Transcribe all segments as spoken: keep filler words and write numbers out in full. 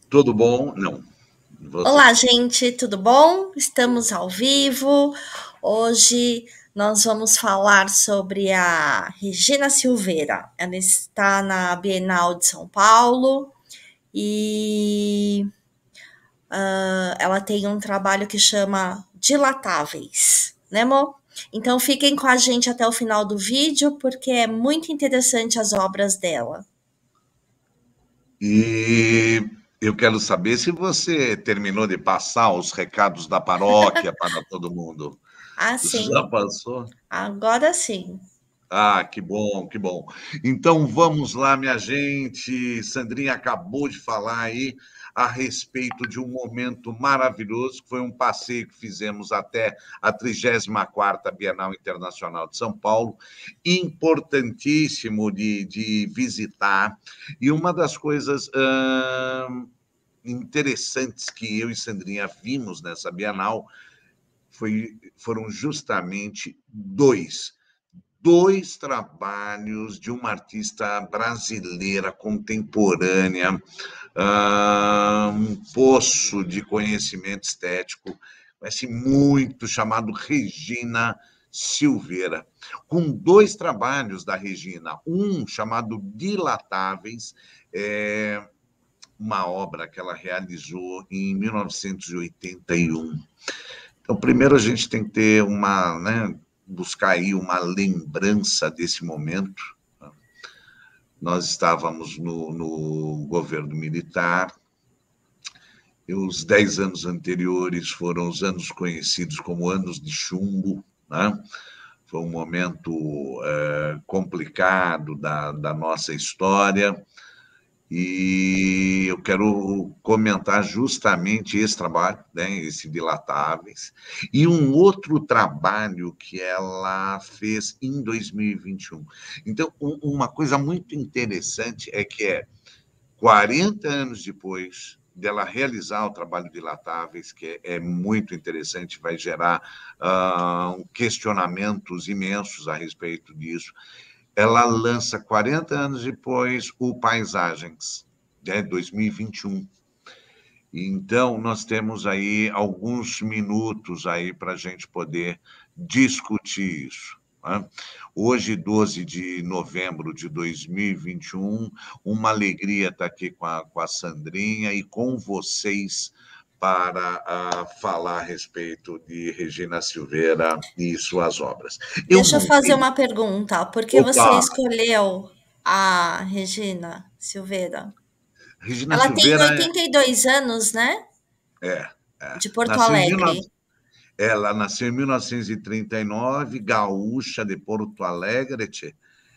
Tudo bom? Não. Você. Olá, gente, tudo bom? Estamos ao vivo. Hoje nós vamos falar sobre a Regina Silveira. Ela está na Bienal de São Paulo e ah, ela tem um trabalho que chama Dilatáveis, né, amor? Então fiquem com a gente até o final do vídeo, porque é muito interessante as obras dela. E eu quero saber se você terminou de passar os recados da paróquia para todo mundo. Ah, Já sim, passou? agora sim. Ah, que bom, que bom. Então vamos lá, minha gente. Sandrinha acabou de falar aí a respeito de um momento maravilhoso, que foi um passeio que fizemos até a trigésima quarta Bienal Internacional de São Paulo, importantíssimo de, de visitar. E uma das coisas hum, interessantes que eu e Sandrinha vimos nessa Bienal foi, foram justamente dois dois trabalhos de uma artista brasileira contemporânea, uh, um poço de conhecimento estético, assim, muito chamado Regina Silveira, com dois trabalhos da Regina, um chamado Dilatáveis, é, uma obra que ela realizou em mil novecentos e oitenta e um. Então, primeiro a gente tem que ter uma, né, buscar aí uma lembrança desse momento. Nós estávamos no, no governo militar, e os dez anos anteriores foram os anos conhecidos como anos de chumbo, né? Foi um momento é, complicado da, da nossa história, e eu quero comentar justamente esse trabalho, né, esse Dilatáveis, e um outro trabalho que ela fez em dois mil e vinte e um. Então, uma coisa muito interessante é que é quarenta anos depois dela realizar o trabalho Dilatáveis, que é muito interessante, vai gerar uh, questionamentos imensos a respeito disso. Ela lança quarenta anos depois o Paisagens, né, dois mil e vinte e um. Então, nós temos aí alguns minutos aí para a gente poder discutir isso. Né? Hoje, doze de novembro de dois mil e vinte e um, uma alegria estar aqui com a, com a Sandrinha e com vocês para uh, falar a respeito de Regina Silveira e suas obras. Eu Deixa eu não fazer sei. uma pergunta. Por que você Opa! escolheu a Regina Silveira? Regina Ela tem Silveira oitenta e dois anos, né? é, é. De Porto Nasceu em Alegre. dezenove... Ela nasceu em mil novecentos e trinta e nove, gaúcha de Porto Alegre, tchê,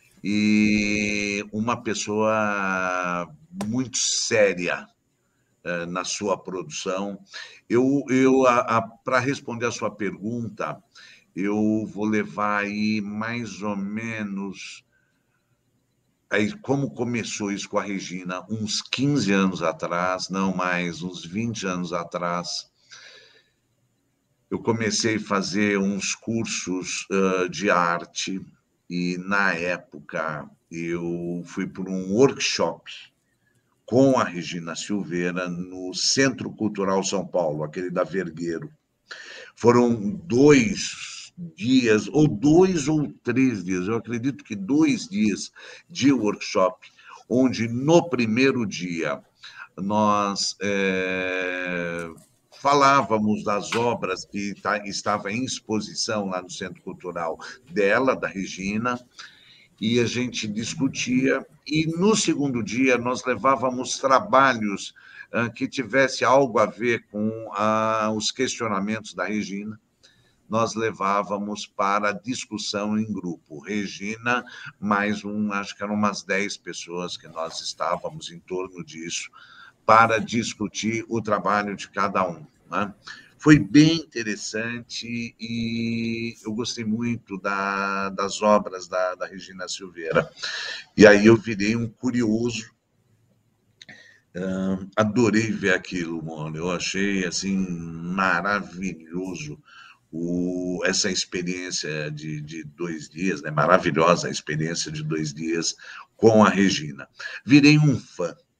e uma pessoa muito séria eh, na sua produção. Eu, eu para responder a sua pergunta, eu vou levar aí mais ou menos aí como começou isso com a Regina, uns quinze anos atrás, não mais, uns vinte anos atrás. Eu comecei a fazer uns cursos uh, de arte e, na época, eu fui por um workshop com a Regina Silveira no Centro Cultural São Paulo, aquele da Vergueiro. Foram dois dias, ou dois ou três dias, eu acredito que dois dias de workshop, onde no primeiro dia nós é, falávamos das obras que tá, estava em exposição lá no Centro Cultural dela, da Regina, e a gente discutia. E no segundo dia nós levávamos trabalhos ah, que tivesse algo a ver com ah, os questionamentos da Regina. Nós levávamos para discussão em grupo. Regina, mais um, acho que eram umas dez pessoas que nós estávamos em torno disso, para discutir o trabalho de cada um. Né? Foi bem interessante e eu gostei muito da, das obras da, da Regina Silveira. E aí eu virei um curioso, uh, adorei ver aquilo, mano. Eu achei assim maravilhoso o, essa experiência de, de dois dias, né? Maravilhosa a experiência de dois dias com a Regina. Virei um fã.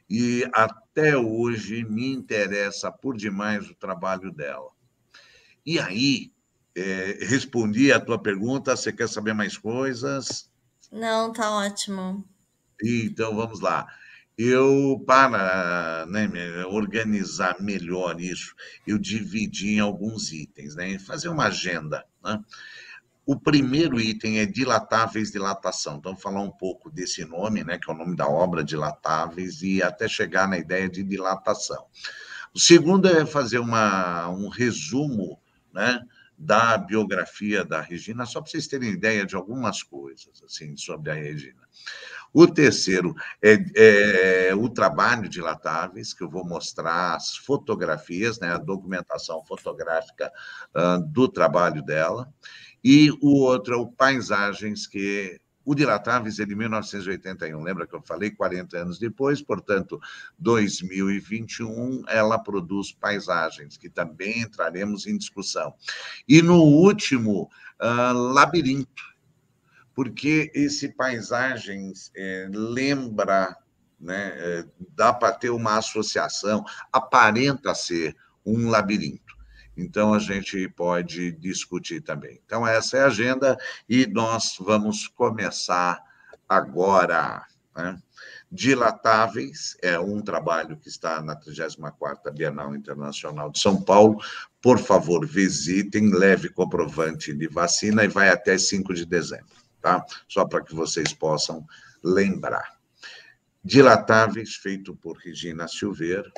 e até hoje me interessa por demais o trabalho dela. E aí, é, respondi a tua pergunta, você quer saber mais coisas? Não, tá ótimo. Então, vamos lá. Eu, para, né, organizar melhor isso, eu dividi em alguns itens, né, fazer uma agenda, né? O primeiro item é dilatáveis, dilatação. Então, falar um pouco desse nome, né, que é o nome da obra, dilatáveis, e até chegar na ideia de dilatação. O segundo é fazer uma, um resumo, né, da biografia da Regina, só para vocês terem ideia de algumas coisas assim sobre a Regina. O terceiro é, é o trabalho de Latáveis, que eu vou mostrar as fotografias, né, a documentação fotográfica uh, do trabalho dela. E o outro é o Paisagens, que o Dilatáveis é de mil novecentos e oitenta e um, lembra que eu falei? quarenta anos depois, portanto, dois mil e vinte e um, ela produz Paisagens, que também entraremos em discussão. E no último, uh, Labirinto, porque esse Paisagens é, lembra, né, é, dá para ter uma associação, aparenta ser um labirinto. Então, a gente pode discutir também. Então, essa é a agenda e nós vamos começar agora. Né? Dilatáveis é um trabalho que está na trigésima quarta Bienal Internacional de São Paulo. Por favor, visitem, leve comprovante de vacina e vai até cinco de dezembro, tá? Só para que vocês possam lembrar. Dilatáveis, feito por Regina Silveira,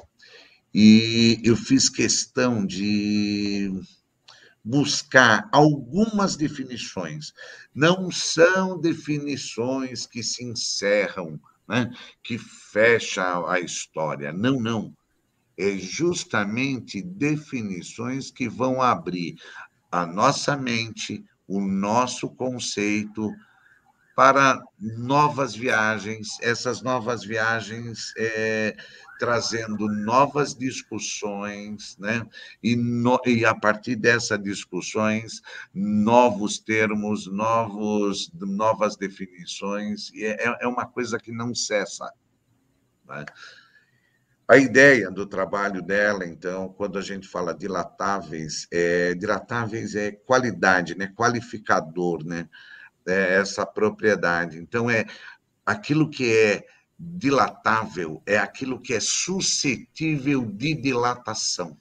e eu fiz questão de buscar algumas definições. Não são definições que se encerram, né, que fecham a história. Não, não. É justamente definições que vão abrir a nossa mente, o nosso conceito para novas viagens, essas novas viagens é, trazendo novas discussões, né? E, no, e a partir dessas discussões, novos termos, novos, novas definições, e é, é uma coisa que não cessa. Né? A ideia do trabalho dela, então, quando a gente fala dilatáveis, é, dilatáveis é qualidade, né? Qualificador, né? É essa propriedade. Então, é aquilo que é dilatável, é aquilo que é suscetível de dilatação.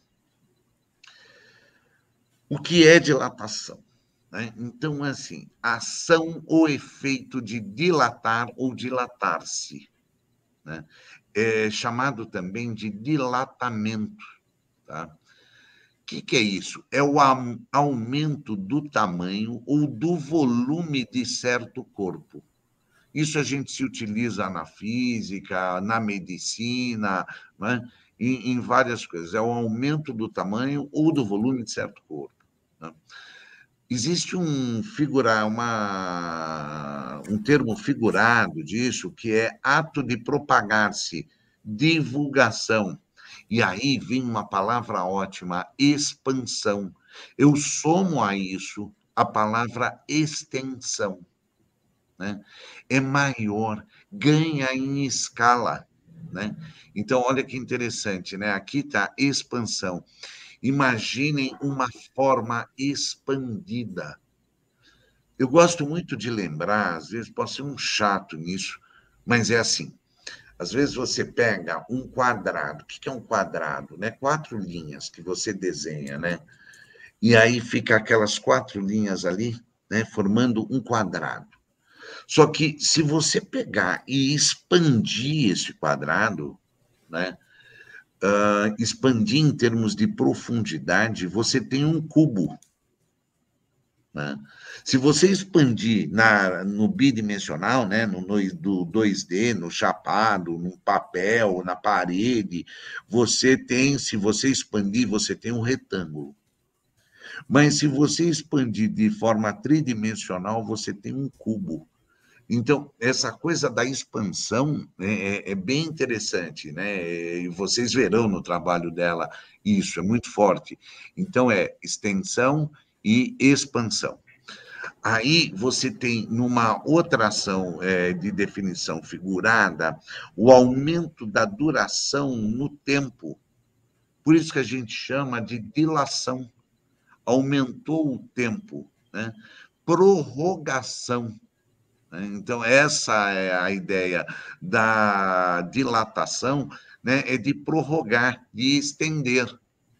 O que é dilatação? Né? Então, assim, ação ou efeito de dilatar ou dilatar-se. Né? É chamado também de dilatamento. Tá? O que, que é isso? É o aumento do tamanho ou do volume de certo corpo. Isso a gente se utiliza na física, na medicina, né? em, em várias coisas. É o aumento do tamanho ou do volume de certo corpo. Né? Existe um, figura, uma, um termo figurado disso, que é ato de propagar-se, divulgação. E aí vem uma palavra ótima, expansão. Eu somo a isso a palavra extensão. Né? É maior, ganha em escala. Né? Então, olha que interessante, né? Aqui está expansão. Imaginem uma forma expandida. Eu gosto muito de lembrar, às vezes posso ser um chato nisso, mas é assim. Às vezes você pega um quadrado. O que é um quadrado? Né? Quatro linhas que você desenha, né? E aí fica aquelas quatro linhas ali, né? Formando um quadrado. Só que se você pegar e expandir esse quadrado, né? Uh, expandir em termos de profundidade, você tem um cubo. Né? Se você expandir na, no bidimensional, né, no, no do dois D, no chapado, no papel, na parede, você tem, se você expandir, você tem um retângulo. Mas se você expandir de forma tridimensional, você tem um cubo. Então, essa coisa da expansão é, é bem interessante, né? E vocês verão no trabalho dela isso, é muito forte. Então, é extensão e expansão. Aí você tem, numa outra ação é, de definição figurada, o aumento da duração no tempo. Por isso que a gente chama de dilação. Aumentou o tempo, né? Prorrogação. Né? Então, essa é a ideia da dilatação, né? É de prorrogar, de estender.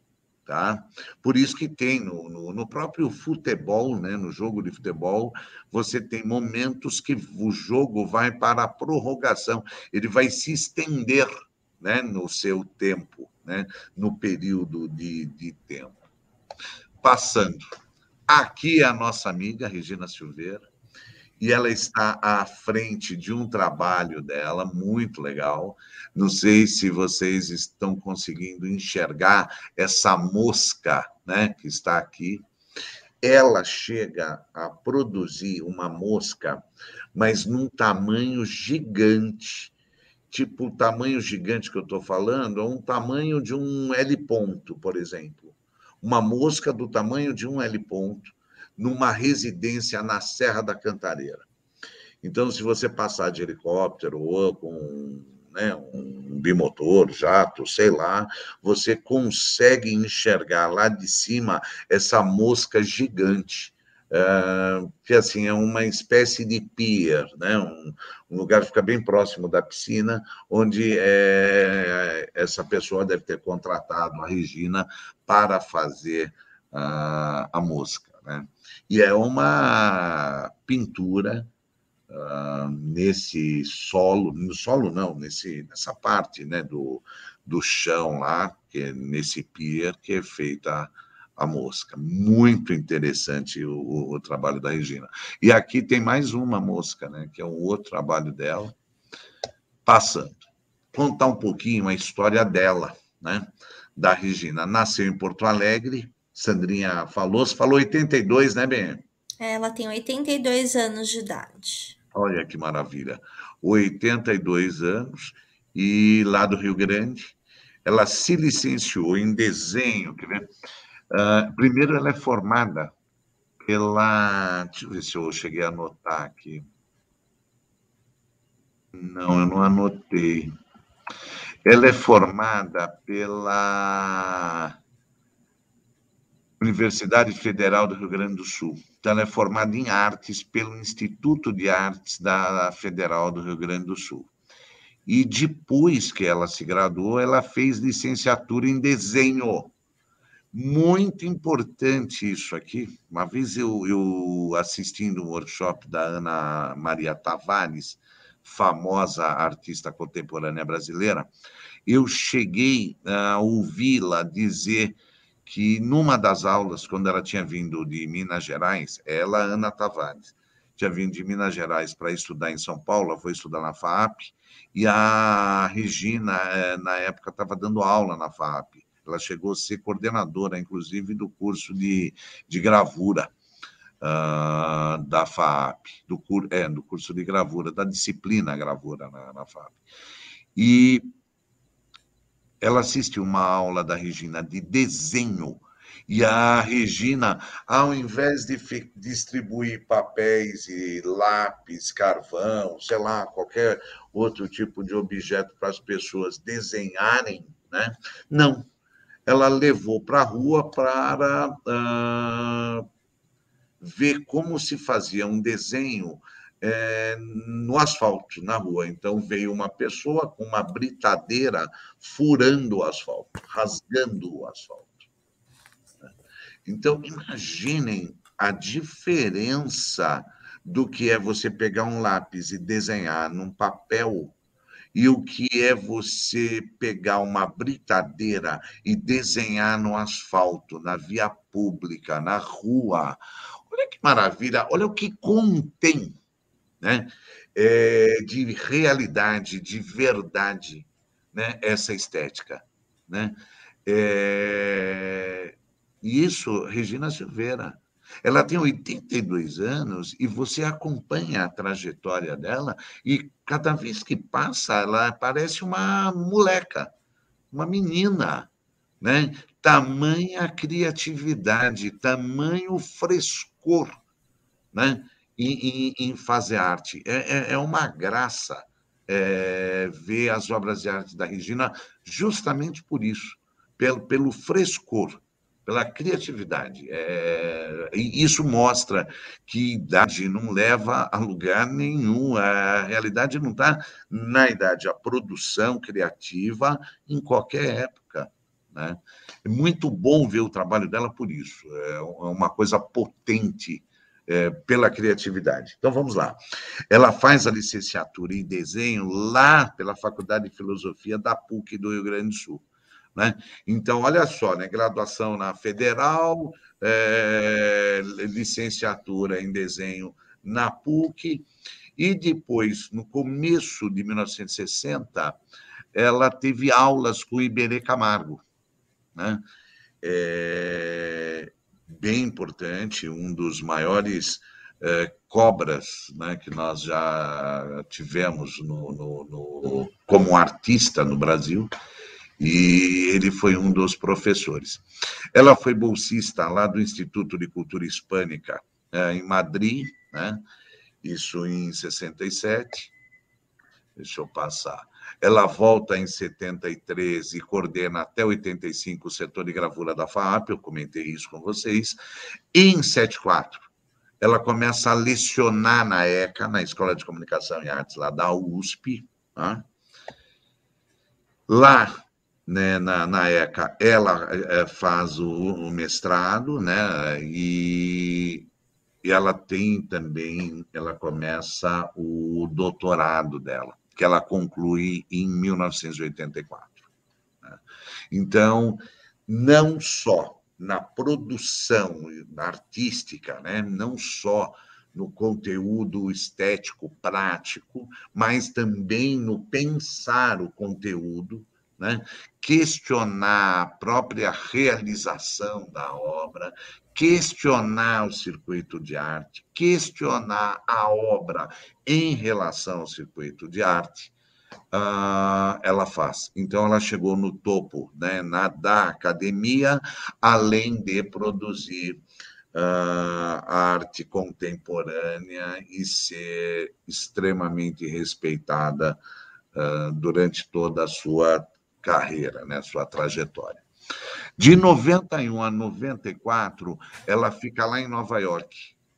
Tá? Por isso que tem no, no, no próprio futebol, né? No jogo de futebol, você tem momentos que o jogo vai para a prorrogação, ele vai se estender, né? No seu tempo, né? No período de, de tempo. Passando. Aqui é a nossa amiga Regina Silveira, e ela está à frente de um trabalho dela muito legal. Não sei se vocês estão conseguindo enxergar essa mosca, né, que está aqui. Ela chega a produzir uma mosca, mas num tamanho gigante. Tipo, o tamanho gigante que eu estou falando é um tamanho de um L ponto, por exemplo. Uma mosca do tamanho de um L ponto, numa residência na Serra da Cantareira. Então, se você passar de helicóptero ou com, né, um bimotor, jato, sei lá, você consegue enxergar lá de cima essa mosca gigante, é, que assim é uma espécie de pier, né, um, um lugar que fica bem próximo da piscina, onde é, essa pessoa deve ter contratado a Regina para fazer a, a mosca, né? E é uma pintura uh, nesse solo, no solo não, nesse, nessa parte, né, do, do chão lá, que é nesse pier que é feita a mosca. Muito interessante o, o, o trabalho da Regina. E aqui tem mais uma mosca, né, que é um outro trabalho dela. Passando. Contar um pouquinho a história dela, né, da Regina. Nasceu em Porto Alegre, Sandrinha falou, você falou oitenta e dois, né, Bem? Ela tem oitenta e dois anos de idade. Olha que maravilha. oitenta e dois anos, e lá do Rio Grande, ela se licenciou em desenho. Quer ver? Uh, primeiro, ela é formada pela... Deixa eu ver se eu cheguei a anotar aqui. Não, eu não anotei. Ela é formada pela Universidade Federal do Rio Grande do Sul. Então, ela é formada em artes pelo Instituto de Artes da Federal do Rio Grande do Sul. E depois que ela se graduou, ela fez licenciatura em desenho. Muito importante isso aqui. Uma vez eu, eu assistindo um workshop da Ana Maria Tavares, famosa artista contemporânea brasileira, eu cheguei a ouvi-la dizer que numa das aulas, quando ela tinha vindo de Minas Gerais, ela, Ana Tavares, tinha vindo de Minas Gerais para estudar em São Paulo, ela foi estudar na FAAP, e a Regina, na época, estava dando aula na FAAP. Ela chegou a ser coordenadora, inclusive, do curso de, de gravura uh, da FAAP, do, cur, é, do curso de gravura, da disciplina gravura na, na FAAP. E ela assistiu uma aula da Regina de desenho, e a Regina, ao invés de distribuir papéis e lápis, carvão, sei lá, qualquer outro tipo de objeto para as pessoas desenharem, né? Não. Ela levou para a rua para uh, ver como se fazia um desenho É, no asfalto, na rua. Então, veio uma pessoa com uma britadeira furando o asfalto, rasgando o asfalto. Então, imaginem a diferença do que é você pegar um lápis e desenhar num papel e o que é você pegar uma britadeira e desenhar no asfalto, na via pública, na rua. Olha que maravilha, olha o que contém, né? É, de realidade, de verdade, né? Essa estética, né? É, e isso, Regina Silveira, ela tem oitenta e dois anos e você acompanha a trajetória dela e cada vez que passa, ela parece uma moleca, uma menina, né? Tamanha criatividade, tamanho frescor, né, em, em, em fazer arte. É, é, é uma graça é, ver as obras de arte da Regina justamente por isso, pelo, pelo frescor, pela criatividade. É, e isso mostra que idade não leva a lugar nenhum. A realidade não está na idade, a produção criativa em qualquer época, né? É muito bom ver o trabalho dela por isso. É uma coisa potente é, pela criatividade. Então, vamos lá. Ela faz a licenciatura em desenho lá pela Faculdade de Filosofia da PUC do Rio Grande do Sul. Né? Então, olha só, né? Graduação na Federal, é, licenciatura em desenho na PUC, e depois, no começo de mil novecentos e sessenta, ela teve aulas com Iberê Camargo, né? É, bem importante, um dos maiores é, cobras, né, que nós já tivemos no, no, no, como artista no Brasil, e ele foi um dos professores. Ela foi bolsista lá do Instituto de Cultura Hispânica, é, em Madrid, né, isso em sessenta e sete. Deixa eu passar. Ela volta em setenta e três e coordena até oitenta e cinco o setor de gravura da FAAP, eu comentei isso com vocês. E em setenta e quatro, ela começa a lecionar na ECA, na Escola de Comunicação e Artes, lá da U S P. Tá? Lá, né, na, na ECA, ela é, faz o, o mestrado, né, e, e ela tem também, ela começa o doutorado dela, que ela conclui em mil novecentos e oitenta e quatro. Né? Então, não só na produção artística, né, não só no conteúdo estético prático, mas também no pensar o conteúdo, né, questionar a própria realização da obra, questionar o circuito de arte, questionar a obra em relação ao circuito de arte, uh, ela faz. Então, ela chegou no topo, né, na, da academia, além de produzir uh, arte contemporânea e ser extremamente respeitada uh, durante toda a sua carreira, né, sua trajetória. De noventa e um a noventa e quatro, ela fica lá em Nova York.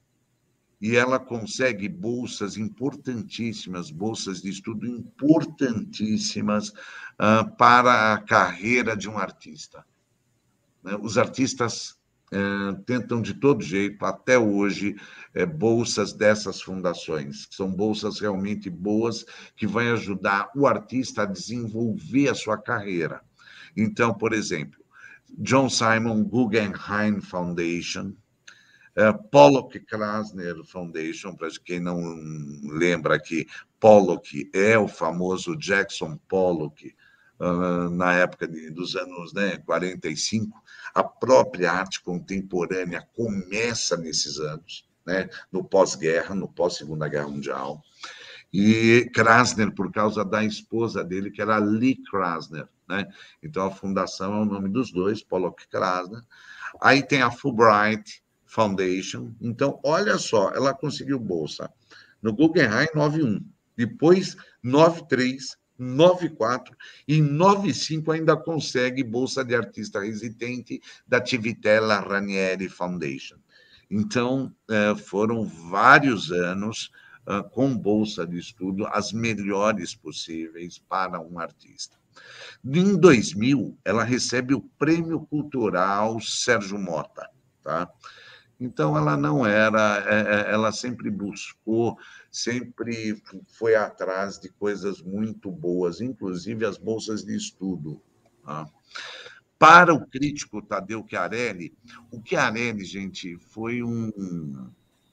E ela consegue bolsas importantíssimas, bolsas de estudo importantíssimas uh, para a carreira de um artista. Né? Os artistas uh, tentam de todo jeito, até hoje, uh, bolsas dessas fundações, que são bolsas realmente boas, que vão ajudar o artista a desenvolver a sua carreira. Então, por exemplo, John Simon Guggenheim Foundation, Uh, Pollock Krasner Foundation, para quem não lembra aqui, Pollock é o famoso Jackson Pollock, uh, na época de, dos anos, né, quarenta e cinco. A própria arte contemporânea começa nesses anos, né, no pós-guerra, no pós-Segunda Guerra Mundial. E Krasner, por causa da esposa dele, que era Lee Krasner, né? Então, a fundação é o nome dos dois, Pollock Krasner. Aí tem a Fulbright Foundation. Então, olha só, ela conseguiu bolsa no Guggenheim noventa e um, depois noventa e três, noventa e quatro e noventa e cinco ainda consegue bolsa de artista residente da Civitella Ranieri Foundation. Então, foram vários anos com bolsa de estudo, as melhores possíveis para um artista. Em dois mil, ela recebe o Prêmio Cultural Sérgio Mota, tá? Então, ela não era, ela sempre buscou, sempre foi atrás de coisas muito boas, inclusive as bolsas de estudo. Tá? Para o crítico Tadeu Chiarelli, o Chiarelli, gente, foi um...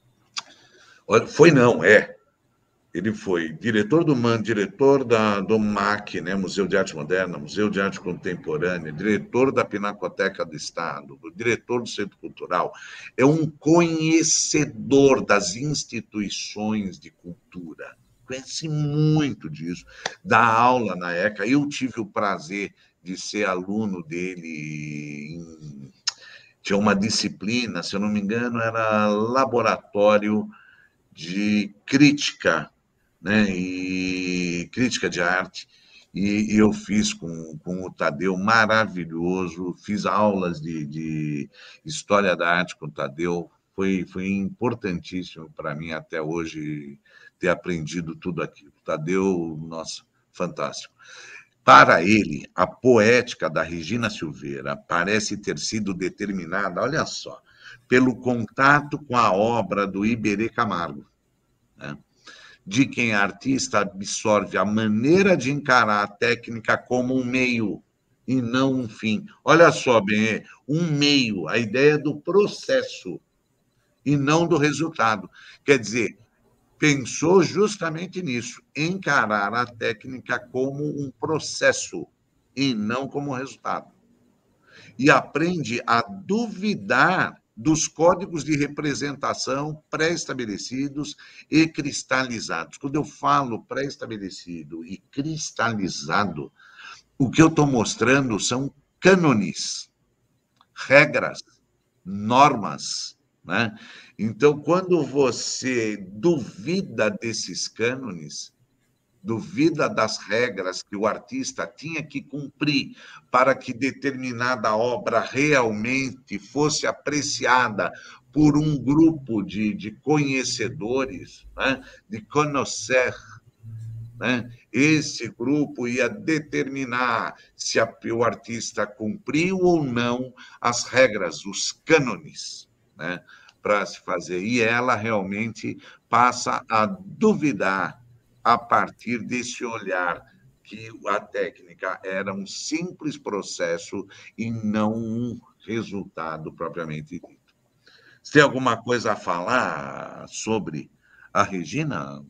Foi não, é. Ele foi diretor do M A N, diretor da, do M A C, né, Museu de Arte Moderna, Museu de Arte Contemporânea, diretor da Pinacoteca do Estado, diretor do Centro Cultural. É um conhecedor das instituições de cultura, conhece muito disso, dá aula na ECA. Eu tive o prazer de ser aluno dele em... tinha uma disciplina, se eu não me engano, era laboratório de crítica, né? E crítica de arte. E, e eu fiz com, com o Tadeu, maravilhoso, fiz aulas de, de história da arte com o Tadeu, foi, foi importantíssimo para mim até hoje ter aprendido tudo aquilo. Tadeu, nossa, fantástico. Para ele, a poética da Regina Silveira parece ter sido determinada, olha só, pelo contato com a obra do Iberê Camargo, né? De quem a artista absorve a maneira de encarar a técnica como um meio e não um fim. Olha só, bem, um meio, a ideia do processo e não do resultado. Quer dizer, pensou justamente nisso, encarar a técnica como um processo e não como resultado. E aprende a duvidar dos códigos de representação pré-estabelecidos e cristalizados. Quando eu falo pré-estabelecido e cristalizado, o que eu estou mostrando são cânones, regras, normas, né? Então, quando você duvida desses cânones, duvida das regras que o artista tinha que cumprir para que determinada obra realmente fosse apreciada por um grupo de, de conhecedores, né? De conhecer, né? Esse grupo ia determinar se a, o artista cumpriu ou não as regras, os cânones, né? Para se fazer. E ela realmente passa a duvidar a partir desse olhar que a técnica era um simples processo e não um resultado propriamente dito. Você tem alguma coisa a falar sobre a Regina?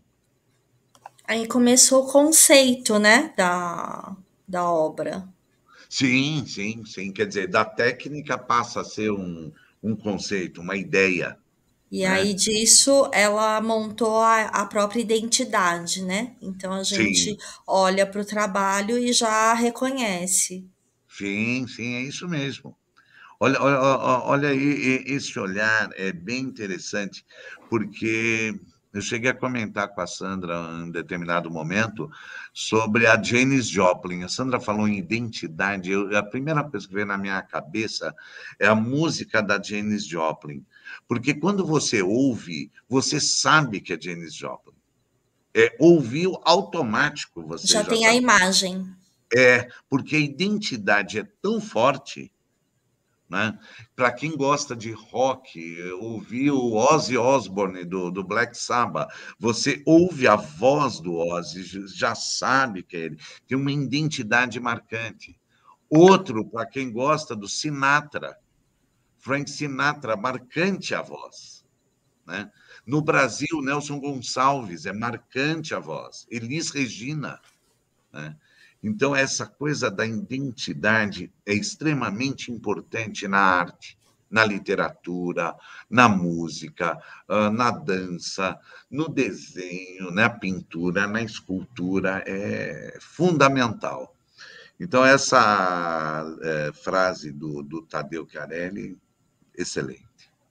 Aí começou o conceito, né, da, da obra. Sim, sim, sim. Quer dizer, da técnica passa a ser um, um conceito, uma ideia, E né? aí disso ela montou a, a própria identidade, né? Então a gente Sim, olha para o trabalho e já reconhece. sim, sim, é isso mesmo. Olha, olha, olha aí, esse olhar é bem interessante, porque eu cheguei a comentar com a Sandra em um determinado momento sobre a Janis Joplin. A Sandra falou em identidade. Eu, a primeira coisa que veio na minha cabeça é a música da Janis Joplin. Porque quando você ouve, você sabe que é Janis Joplin. É, ouviu automático, você Já já tem a sabe. imagem. É, porque a identidade é tão forte, né? Para quem gosta de rock, ouvir o Ozzy Osbourne do, do Black Sabbath, você ouve a voz do Ozzy, já sabe que é ele tem uma identidade marcante. Outro, para quem gosta do Sinatra, Frank Sinatra, marcante a voz, né? No Brasil, Nelson Gonçalves, é marcante a voz. Elis Regina, né? Então, essa coisa da identidade é extremamente importante na arte, na literatura, na música, na dança, no desenho, na pintura, na escultura, é fundamental. Então, essa é, frase do, do Tadeu Chiarelli, excelente.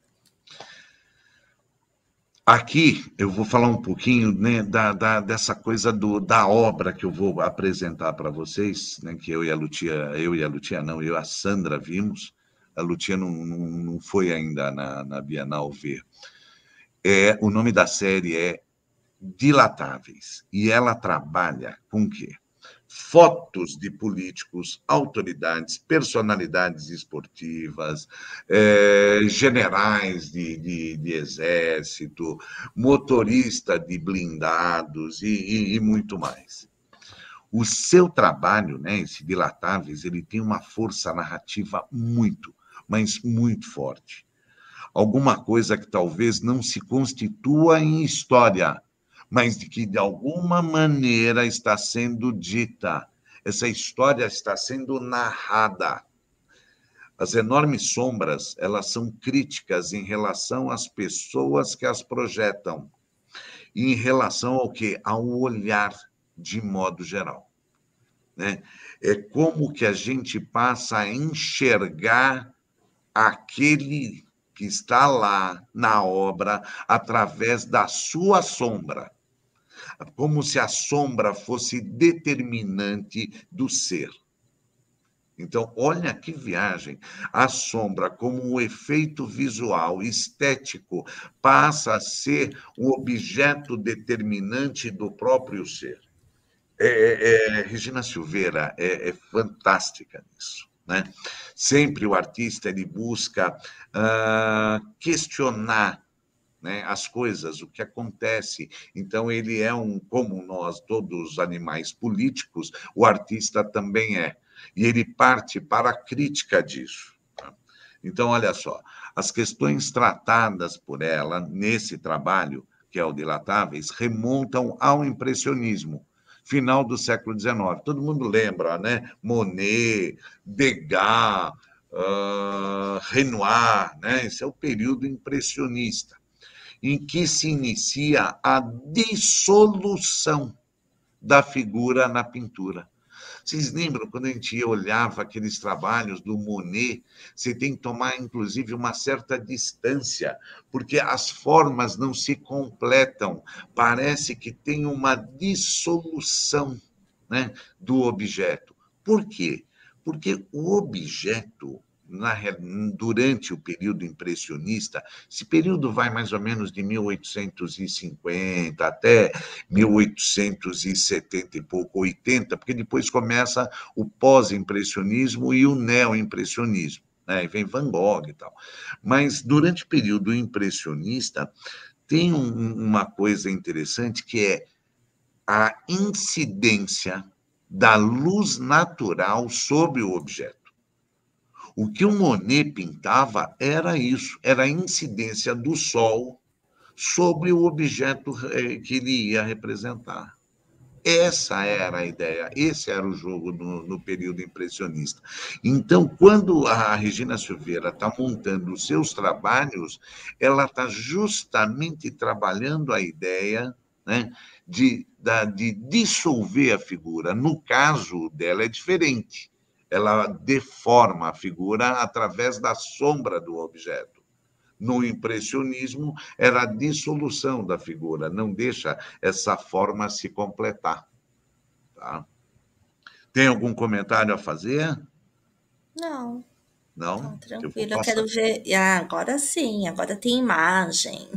Aqui eu vou falar um pouquinho, né, da, da, dessa coisa do, da obra que eu vou apresentar para vocês, né, que eu e a Lucia, eu e a Lucia não, eu e a Sandra vimos. A Lucia não, não, não foi ainda na, na Bienal ver. É, o nome da série é Dilatáveis e ela trabalha com o quê? Fotos de políticos, autoridades, personalidades esportivas, eh, generais de, de, de exército, motorista de blindados e, e, e muito mais. O seu trabalho, né, esse Dilatáveis, ele tem uma força narrativa muito, mas muito forte. Alguma coisa que talvez não se constitua em história, mas de que de alguma maneira está sendo dita. Essa história está sendo narrada. As enormes sombras, elas são críticas em relação às pessoas que as projetam e em relação ao que ao olhar de modo geral, né? É como que a gente passa a enxergar aquele que está lá na obra através da sua sombra, como se a sombra fosse determinante do ser. Então, olha que viagem. A sombra, como um efeito visual, estético, passa a ser um objeto determinante do próprio ser. É, é, é, Regina Silveira é, é fantástica nisso, né? Sempre o artista ele busca uh, questionar, né, as coisas, o que acontece. Então, ele é um, como nós, todos os animais políticos, o artista também é. E ele parte para a crítica disso. Tá? Então, olha só, as questões tratadas por ela nesse trabalho, que é o Dilatáveis, remontam ao impressionismo, final do século dezenove. Todo mundo lembra, né? Monet, Degas, uh, Renoir, né? Esse é o período impressionista, em que se inicia a dissolução da figura na pintura. Vocês lembram quando a gente olhava aqueles trabalhos do Monet? Você tem que tomar, inclusive, uma certa distância, porque as formas não se completam. Parece que tem uma dissolução, né, do objeto. Por quê? Porque o objeto, na, durante o período impressionista, esse período vai mais ou menos de mil oitocentos e cinquenta até mil oitocentos e setenta e pouco, oitenta, porque depois começa o pós-impressionismo e o neo-impressionismo, né? E vem Van Gogh e tal. Mas durante o período impressionista, tem um, uma coisa interessante que é a incidência da luz natural sobre o objeto. O que o Monet pintava era isso, era a incidência do sol sobre o objeto que ele ia representar. Essa era a ideia, esse era o jogo no, no período impressionista. Então, quando a Regina Silveira está montando os seus trabalhos, ela está justamente trabalhando a ideia, né, de, da, de dissolver a figura. No caso dela, é diferente. Ela deforma a figura através da sombra do objeto. No impressionismo, era a dissolução da figura, não deixa essa forma se completar. Tá? Tem algum comentário a fazer? Não, tá Não? Eu vou tranquilo. Eu passar. quero ver. Ah, agora sim, agora tem imagem.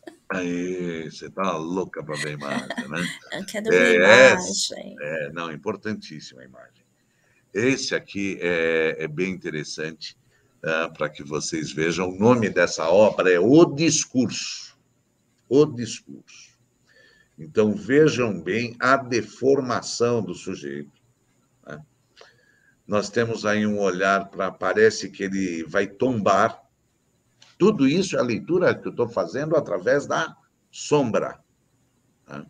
Aí, você está louca para ver a imagem, né? Eu quero ver É, imagem. é, não, importantíssima a imagem. Esse aqui é, é bem interessante, uh, para que vocês vejam. O nome dessa obra é O Discurso. O Discurso. Então, vejam bem a deformação do sujeito. Né? Nós temos aí um olhar para... Parece que ele vai tombar. Tudo isso é a leitura que eu estou fazendo através da sombra. Né?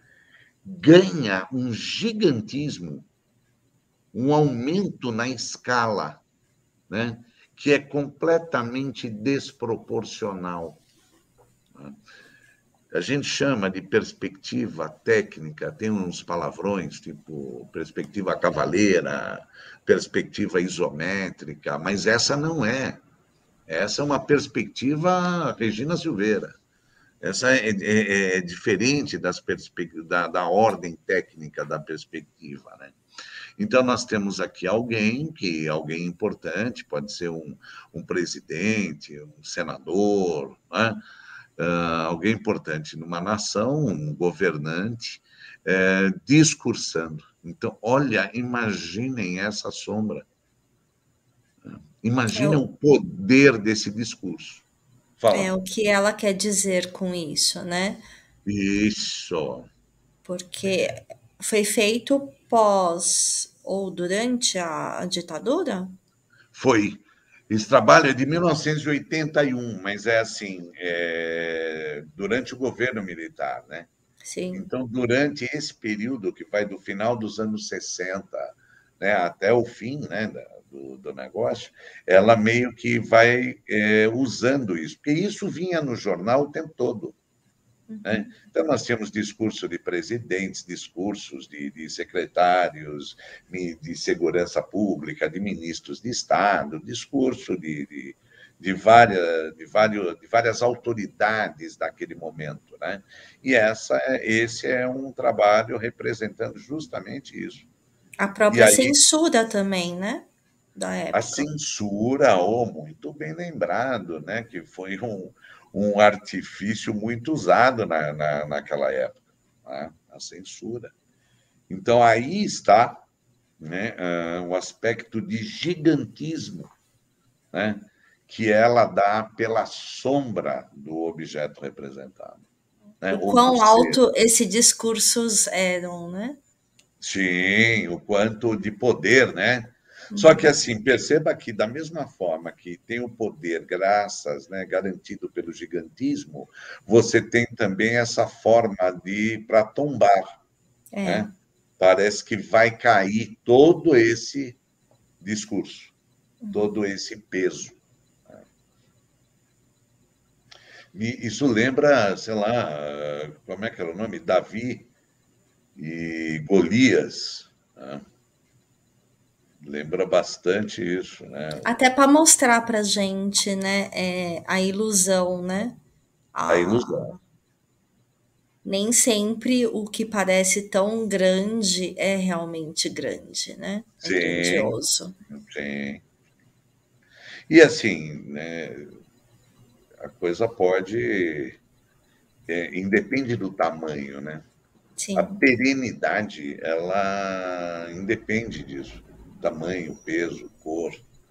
Ganha um gigantismo, um aumento na escala, né? Que é completamente desproporcional. Né? A gente chama de perspectiva técnica, tem uns palavrões, tipo perspectiva cavaleira, perspectiva isométrica, mas essa não é. Essa é uma perspectiva Regina Silveira. Essa é, é, é diferente das da, da ordem técnica da perspectiva, né? Então, nós temos aqui alguém, que alguém importante, pode ser um, um presidente, um senador, né? Uh, alguém importante numa nação, um governante, é, discursando. Então, olha, imaginem essa sombra. Imaginem É, o poder desse discurso. é Fala. o que ela quer dizer com isso, né? Isso. Porque foi feito pós ou durante a, a ditadura? Foi. Esse trabalho é de mil novecentos e oitenta e um, mas é assim, é, durante o governo militar, né? Sim. Então, durante esse período que vai do final dos anos sessenta, né, até o fim, né, do, do negócio, ela meio que vai é, usando isso, porque isso vinha no jornal o tempo todo. Né? Então, nós tínhamos discurso de presidentes, discursos de, de secretários de segurança pública, de ministros de Estado, discurso de, de, de várias, de vários, de várias autoridades daquele momento, né? E essa, esse é um trabalho representando justamente isso. A E própria aí censura também, né? Da a época. censura, oh, muito bem lembrado, né? Que foi um, um artifício muito usado na, na, naquela época, né? A censura. Então aí está, né, uh, o aspecto de gigantismo, né, que ela dá pela sombra do objeto representado, né, O ou do quão ser. alto esses discursos eram, né? Sim, o quanto de poder, né? Só que, Uhum. assim, perceba que, da mesma forma que tem o poder, graças, né, garantido pelo gigantismo, você tem também essa forma de para tombar, É. né? Parece que vai cair todo esse discurso, todo esse peso. E isso lembra, sei lá, como é que era o nome? Davi e Golias, né? Lembra bastante isso, né? Até para mostrar pra gente, né, é, a ilusão, né? A A, ilusão. nem sempre o que parece tão grande é realmente grande, né? É Sim, grandioso. sim. E assim, né, a coisa pode, é, independe do tamanho, né? A Sim. perenidade, ela independe disso. Tamanho, peso, cor.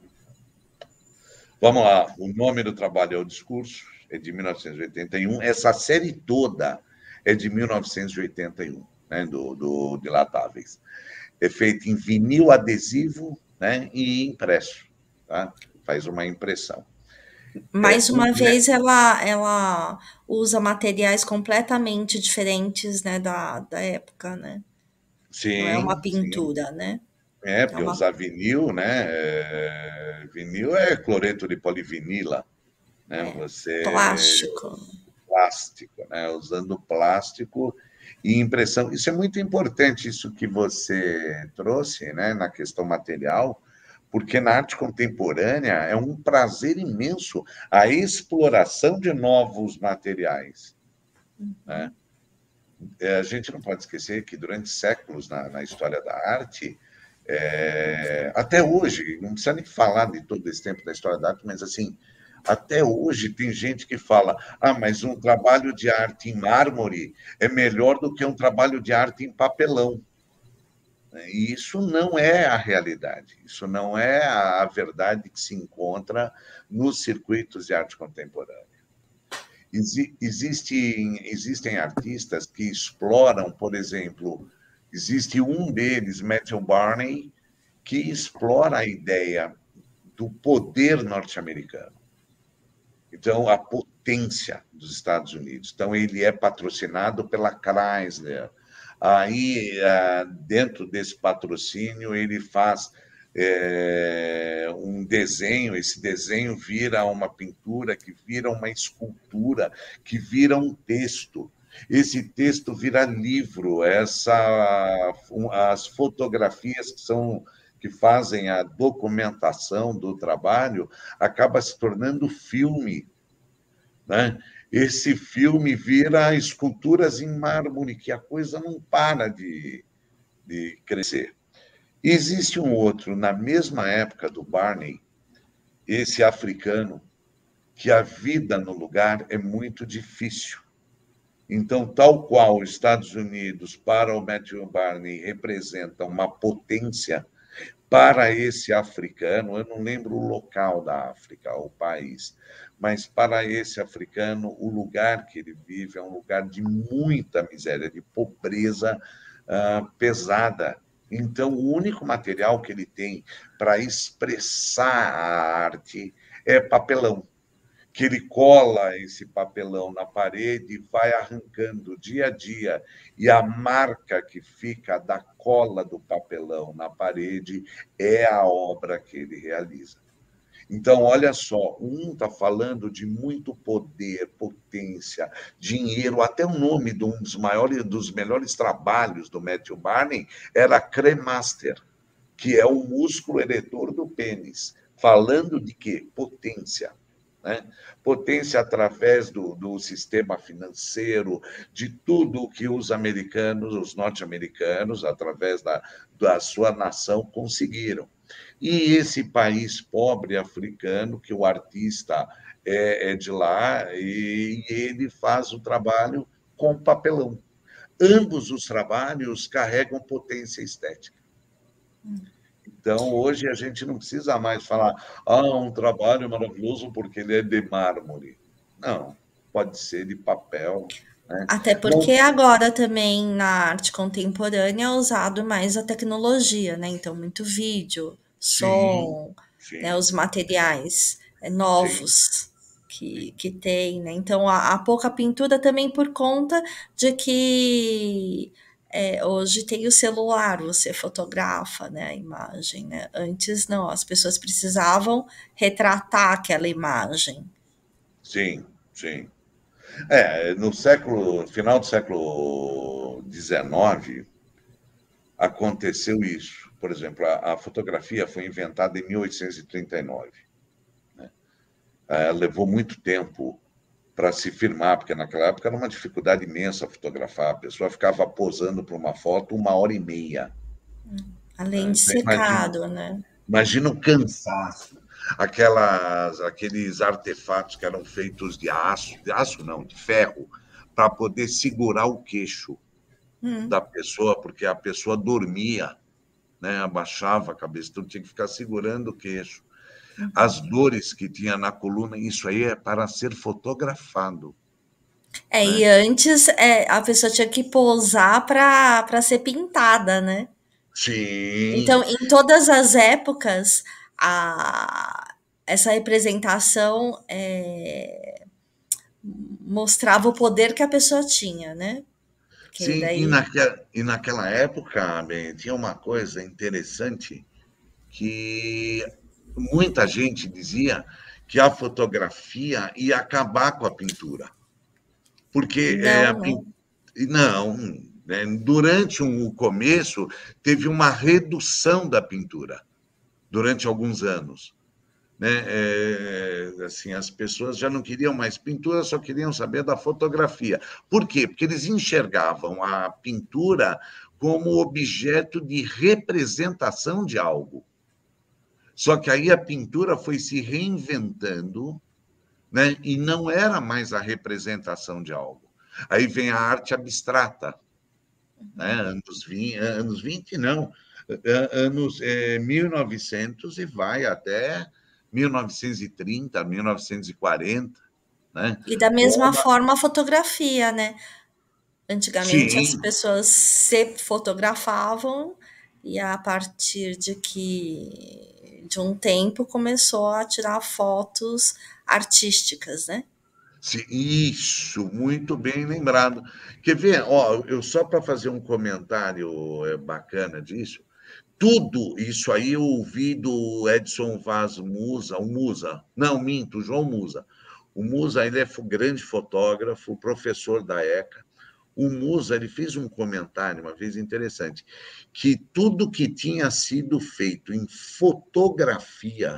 Vamos lá, o nome do trabalho é O Discurso, é de mil novecentos e oitenta e um. Essa série toda é de mil novecentos e oitenta e um, né, do, do Dilatáveis. É feito em vinil adesivo, né, e impresso. Tá? Faz uma impressão. É, Mais o, uma vez, ela, ela usa materiais completamente diferentes, né, da, da época, né? Não é uma sim, sim. pintura, né? É, É porque uma usar vinil, né? É, vinil é cloreto de polivinila, né? é, Você plástico. plástico, né? Usando plástico e impressão. Isso é muito importante, isso que você trouxe, né? Na questão material, porque na arte contemporânea é um prazer imenso a exploração de novos materiais, né? É, a gente não pode esquecer que durante séculos na, na história da arte, é, até hoje, não precisa nem falar de todo esse tempo da história da arte, mas assim, até hoje tem gente que fala: ah, mas um trabalho de arte em mármore é melhor do que um trabalho de arte em papelão. E isso não é a realidade, isso não é a verdade que se encontra nos circuitos de arte contemporânea. Existem, existem artistas que exploram, por exemplo, existe um deles, Matthew Barney, que explora a ideia do poder norte-americano. Então, a potência dos Estados Unidos. Então, ele é patrocinado pela Chrysler. Aí, dentro desse patrocínio, ele faz é, um desenho, esse desenho vira uma pintura, que vira uma escultura, que vira um texto. Esse texto vira livro, essa, as fotografias que são que fazem a documentação do trabalho acaba se tornando filme, né? Esse filme vira esculturas em mármore, que a coisa não para de, de crescer. Existe um outro, na mesma época do Barney, esse africano, que a vida no lugar é muito difícil. Então, tal qual os Estados Unidos, para o Matthew Barney, representa uma potência, para esse africano, eu não lembro o local da África, o país, mas para esse africano, o lugar que ele vive é um lugar de muita miséria, de pobreza uh, pesada. Então, o único material que ele tem para expressar a arte é papelão, que ele cola esse papelão na parede e vai arrancando dia a dia, e a marca que fica da cola do papelão na parede é a obra que ele realiza. Então, olha só, um está falando de muito poder, potência, dinheiro, até o nome de um dos maiores, dos melhores trabalhos do Matthew Barney era Cremaster, que é o músculo eretor do pênis, falando de quê? Potência. né? Potência através do, do sistema financeiro, de tudo que os americanos, os norte-americanos, através da, da sua nação, conseguiram. E esse país pobre africano, que o artista é, é de lá, e, e ele faz o trabalho com papelão. Ambos os trabalhos carregam potência estética. Então, hoje, a gente não precisa mais falar, ah, um trabalho maravilhoso porque ele é de mármore. Não, pode ser de papel. Né? Até porque Bom, agora também na arte contemporânea é usado mais a tecnologia, né? Então, muito vídeo, sim, som, né? sim, Os materiais é, sim, novos que, sim. que tem, né? Então, a, a pouca pintura também por conta de que é, hoje tem o celular, você fotografa, né, a imagem, né? Antes não, as pessoas precisavam retratar aquela imagem. Sim, sim. É, no século, final do século dezenove, aconteceu isso. Por exemplo, a, a fotografia foi inventada em mil oitocentos e trinta e nove. É, levou muito tempo para se firmar, porque naquela época era uma dificuldade imensa fotografar. A pessoa ficava posando para uma foto uma hora e meia. Além Né? de Então, imagina, secado, né? imagina o cansaço. Aquelas, aqueles artefatos que eram feitos de aço, de aço não, de ferro, para poder segurar o queixo Hum. da pessoa, porque a pessoa dormia, né? Abaixava a cabeça, então tinha que ficar segurando o queixo. As dores que tinha na coluna, isso aí é para ser fotografado. É, e Né? antes é, a pessoa tinha que pousar para para ser pintada, né? Então, Sim, em todas as épocas, a, essa representação é, mostrava o poder que a pessoa tinha, né? Porque sim, e, daí. naque, e naquela época, bem, tinha uma coisa interessante que muita gente dizia que a fotografia ia acabar com a pintura, porque é, a Não, pin- não. não, né, durante um, o começo teve uma redução da pintura durante alguns anos. Né? É, assim, as pessoas já não queriam mais pintura, só queriam saber da fotografia. Por quê? Porque eles enxergavam a pintura como objeto de representação de algo. Só que aí a pintura foi se reinventando, né? E não era mais a representação de algo. Aí vem a arte abstrata, né? Anos vinte, anos vinte não, anos é, mil e novecentos e vai até mil novecentos e trinta, mil novecentos e quarenta, né? E da mesma Como forma a fotografia, né? Antigamente as sim, pessoas se fotografavam e a partir de que de um tempo começou a tirar fotos artísticas, né? sim, isso, muito bem lembrado. Quer ver? Ó, eu só para fazer um comentário é, bacana disso, tudo isso aí eu ouvi do Edson Vaz Musa, o Musa, não, minto, o João Musa. O Musa, ele é grande fotógrafo, professor da ECA. O Musa, ele fez um comentário uma vez interessante, que tudo que tinha sido feito em fotografia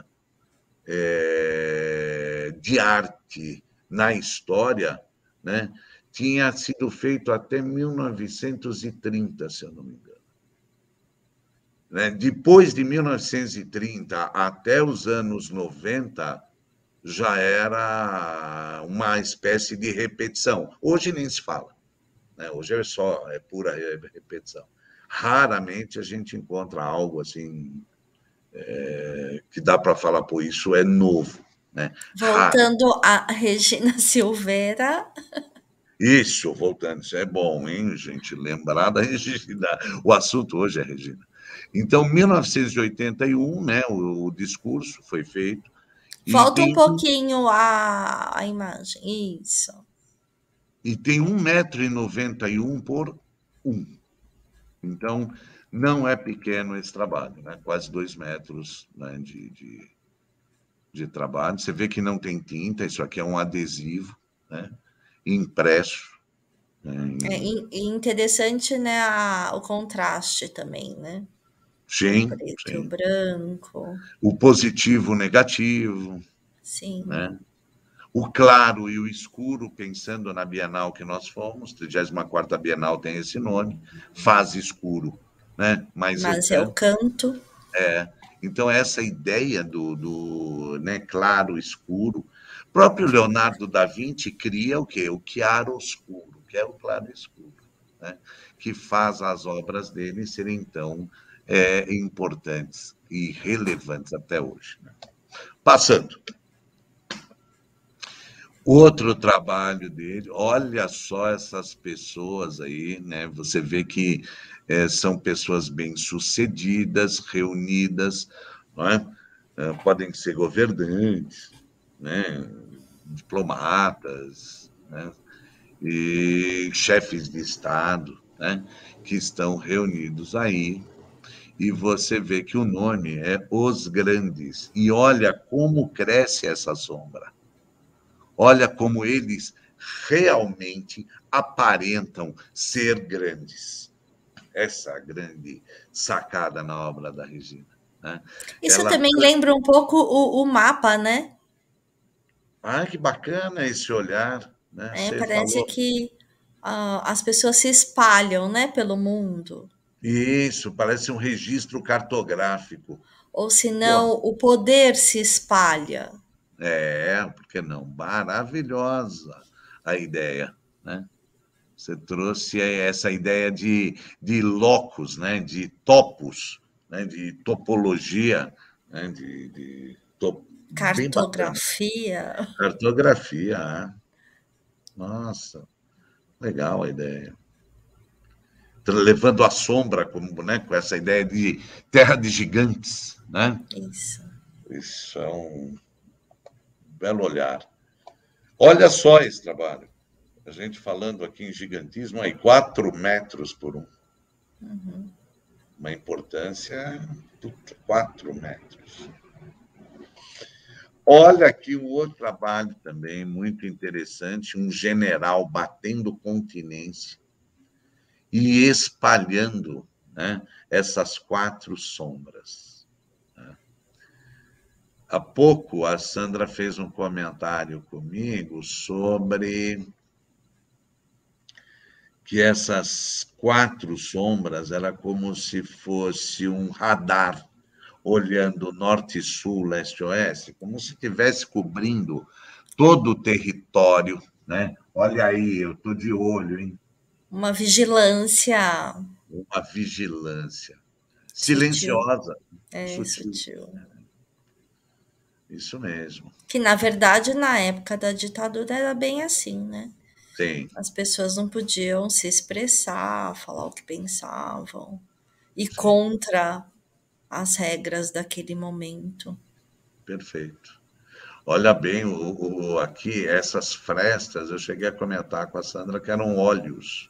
é, de arte na história, né, tinha sido feito até mil novecentos e trinta, se eu não me engano. Né? Depois de mil novecentos e trinta até os anos noventa, já era uma espécie de repetição. Hoje nem se fala. Né? Hoje é só é pura repetição. Raramente a gente encontra algo assim é, que dá para falar, pô, isso é novo. Né? Raro. Voltando a Regina Silveira, Isso, voltando, isso é bom, hein, gente? Lembrar da Regina. O assunto hoje é Regina. Então, mil novecentos e oitenta e um, né, o, o discurso foi feito, e volta um tem, pouquinho a, a imagem. Isso. e tem um metro e noventa e um por um. Então, não é pequeno esse trabalho, né? Quase dois metros, né, de, de, de trabalho. Você vê que não tem tinta, isso aqui é um adesivo, né, impresso. Né, É em... in- interessante, né, a- o contraste também, né? O Sim, preto e o sim. branco. O positivo, o negativo, Sim. né? o claro e o escuro, pensando na Bienal que nós fomos, trigésima quarta Bienal tem esse nome, fase escuro, né? Mas eu Mas eu canto. canto. É. Então, essa ideia do, do né, claro, escuro. O próprio Leonardo da Vinci cria o quê? O chiaroscuro, que é o claro escuro, né? Que faz as obras dele serem, então, é, importantes e relevantes até hoje. Né? Passando. Outro trabalho dele, olha só essas pessoas aí, né? Você vê que é, são pessoas bem-sucedidas, reunidas, não é? É, podem ser governantes, né? Diplomatas, né? E chefes de Estado, né? Que estão reunidos aí. E você vê que o nome é Os Grandes. E olha como cresce essa sombra. Olha como eles realmente aparentam ser grandes. Essa é a grande sacada na obra da Regina. Né? Isso Ela. também lembra um pouco o, o mapa, né? Ah, que bacana esse olhar. Né? É, Você parece falou. que ah, as pessoas se espalham, né, pelo mundo. Isso, parece um registro cartográfico. Ou Pô, senão o poder se espalha. é, por que não? Maravilhosa a ideia. Né? Você trouxe essa ideia de, de locus, né? De topos, né? De topologia, né? de, de to... bem bacana. Cartografia. Cartografia, ah. Nossa, legal a ideia. Levando a sombra, como, né? Com essa ideia de terra de gigantes, né? Isso. Isso é um belo olhar. Olha só esse trabalho. A gente falando aqui em gigantismo, aí, quatro metros por um. Uhum. Uma importância de quatro metros. Olha aqui um outro trabalho também muito interessante, um general batendo continência e espalhando, né, essas quatro sombras. Né? Há pouco a Sandra fez um comentário comigo sobre que essas quatro sombras era como se fosse um radar olhando norte, sul, leste, oeste, como se estivesse cobrindo todo o território, né? Olha aí, eu estou de olho, hein? Uma vigilância Uma vigilância sutil. silenciosa, É, sutil. sutil. Isso mesmo. Que, na verdade, na época da ditadura era bem assim, né? Sim, As pessoas não podiam se expressar, falar o que pensavam, e sim, contra as regras daquele momento. perfeito. Olha bem, o, o, aqui, essas frestas, eu cheguei a comentar com a Sandra que eram óleos.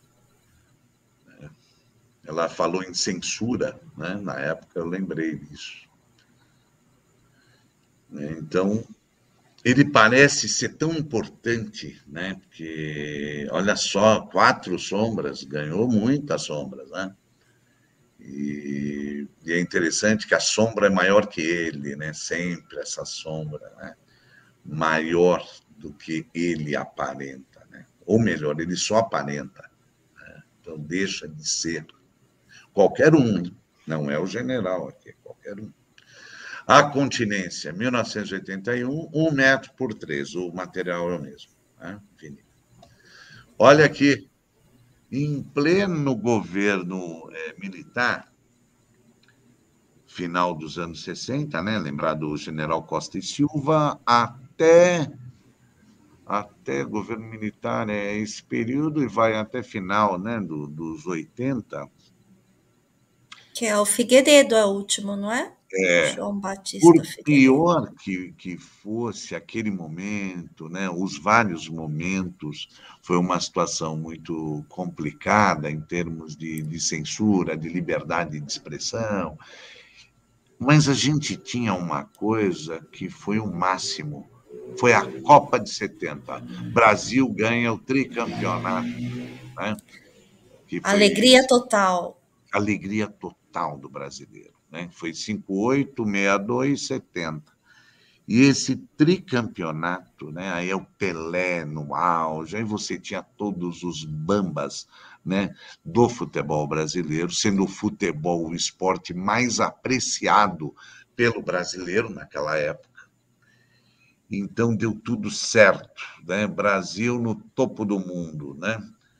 Ela falou em censura, né? Na época eu lembrei disso. Então, ele parece ser tão importante, né? Porque, olha só, quatro sombras, ganhou muitas sombras, né? E, e é interessante que a sombra é maior que ele, né? Sempre essa sombra, né? Maior do que ele aparenta, né? Ou melhor, ele só aparenta, né? Então deixa de ser qualquer um, não é o general aqui, é qualquer um. A continência, mil novecentos e oitenta e um, um metro por três, o material é o mesmo. Né? Olha aqui, em pleno governo é, militar, final dos anos sessenta, né? Lembrar do general Costa e Silva, até, até governo militar, é esse período e vai até final, né? Do, dos oitenta. Que é o Figueiredo, é o último, não é? É, João por Batista Figueiredo. pior que, que fosse aquele momento, né, os vários momentos, foi uma situação muito complicada em termos de, de censura, de liberdade de expressão, mas a gente tinha uma coisa que foi o máximo, foi a Copa de setenta. Brasil ganha o tricampeonato, né, que foi Alegria total. alegria total do brasileiro. Né? Foi cinquenta e oito, sessenta e dois, setenta. E esse tricampeonato, né? Aí é o Pelé no auge, aí você tinha todos os bambas, né, do futebol brasileiro, sendo o futebol o esporte mais apreciado pelo brasileiro naquela época. Então deu tudo certo, né? Brasil no topo do mundo, né?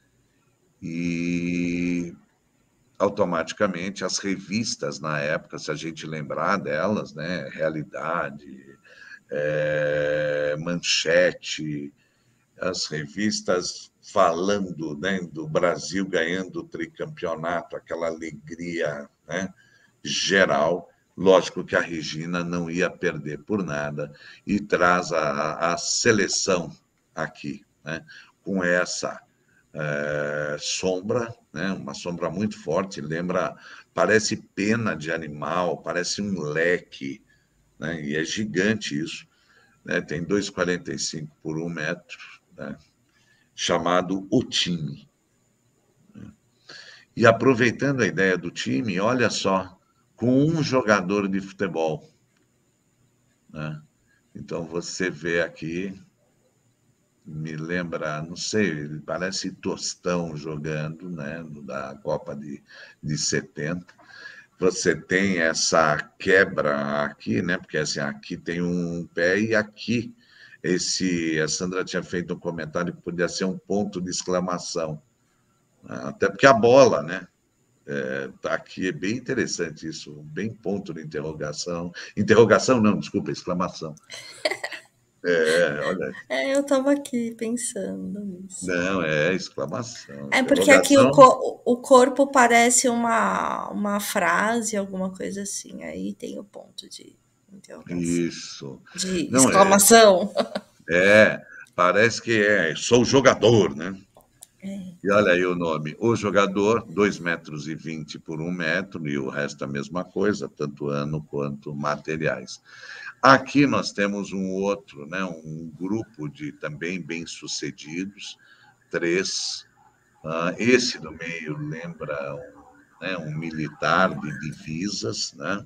E automaticamente as revistas na época, se a gente lembrar delas, né? Realidade, é, Manchete, as revistas falando, né, do Brasil ganhando o tricampeonato, aquela alegria, né, geral. Lógico que a Regina não ia perder por nada e traz a, a seleção aqui, né, com essa é, sombra, né, uma sombra muito forte, lembra, parece pena de animal, parece um leque, né, e é gigante isso, né, tem dois e quarenta e cinco por um metro, né, chamado O Time. E aproveitando a ideia do time, olha só, com um jogador de futebol, né? Então você vê aqui, me lembra, não sei, parece Tostão jogando, né, da Copa de, de setenta. Você tem essa quebra aqui, né? Porque assim, aqui tem um pé e aqui esse, a Sandra tinha feito um comentário que podia ser um ponto de exclamação, né? Até porque a bola, né? É, tá aqui, é bem interessante isso, bem ponto de interrogação. Interrogação, não, desculpa, exclamação. É, olha, É, eu estava aqui pensando nisso. não, é exclamação. É porque aqui o, Interrogação, co o corpo parece uma, uma frase, alguma coisa assim. Aí tem o ponto de interrogação, isso. de Não, é, exclamação. é, parece que é, sou jogador, né? E olha aí o nome, o jogador, dois metros e vinte por um metro, e o resto a mesma coisa, tanto ano quanto materiais. Aqui nós temos um outro, né, um grupo de também bem-sucedidos, três. Uh, esse do meio lembra um, né, um militar de divisas, né?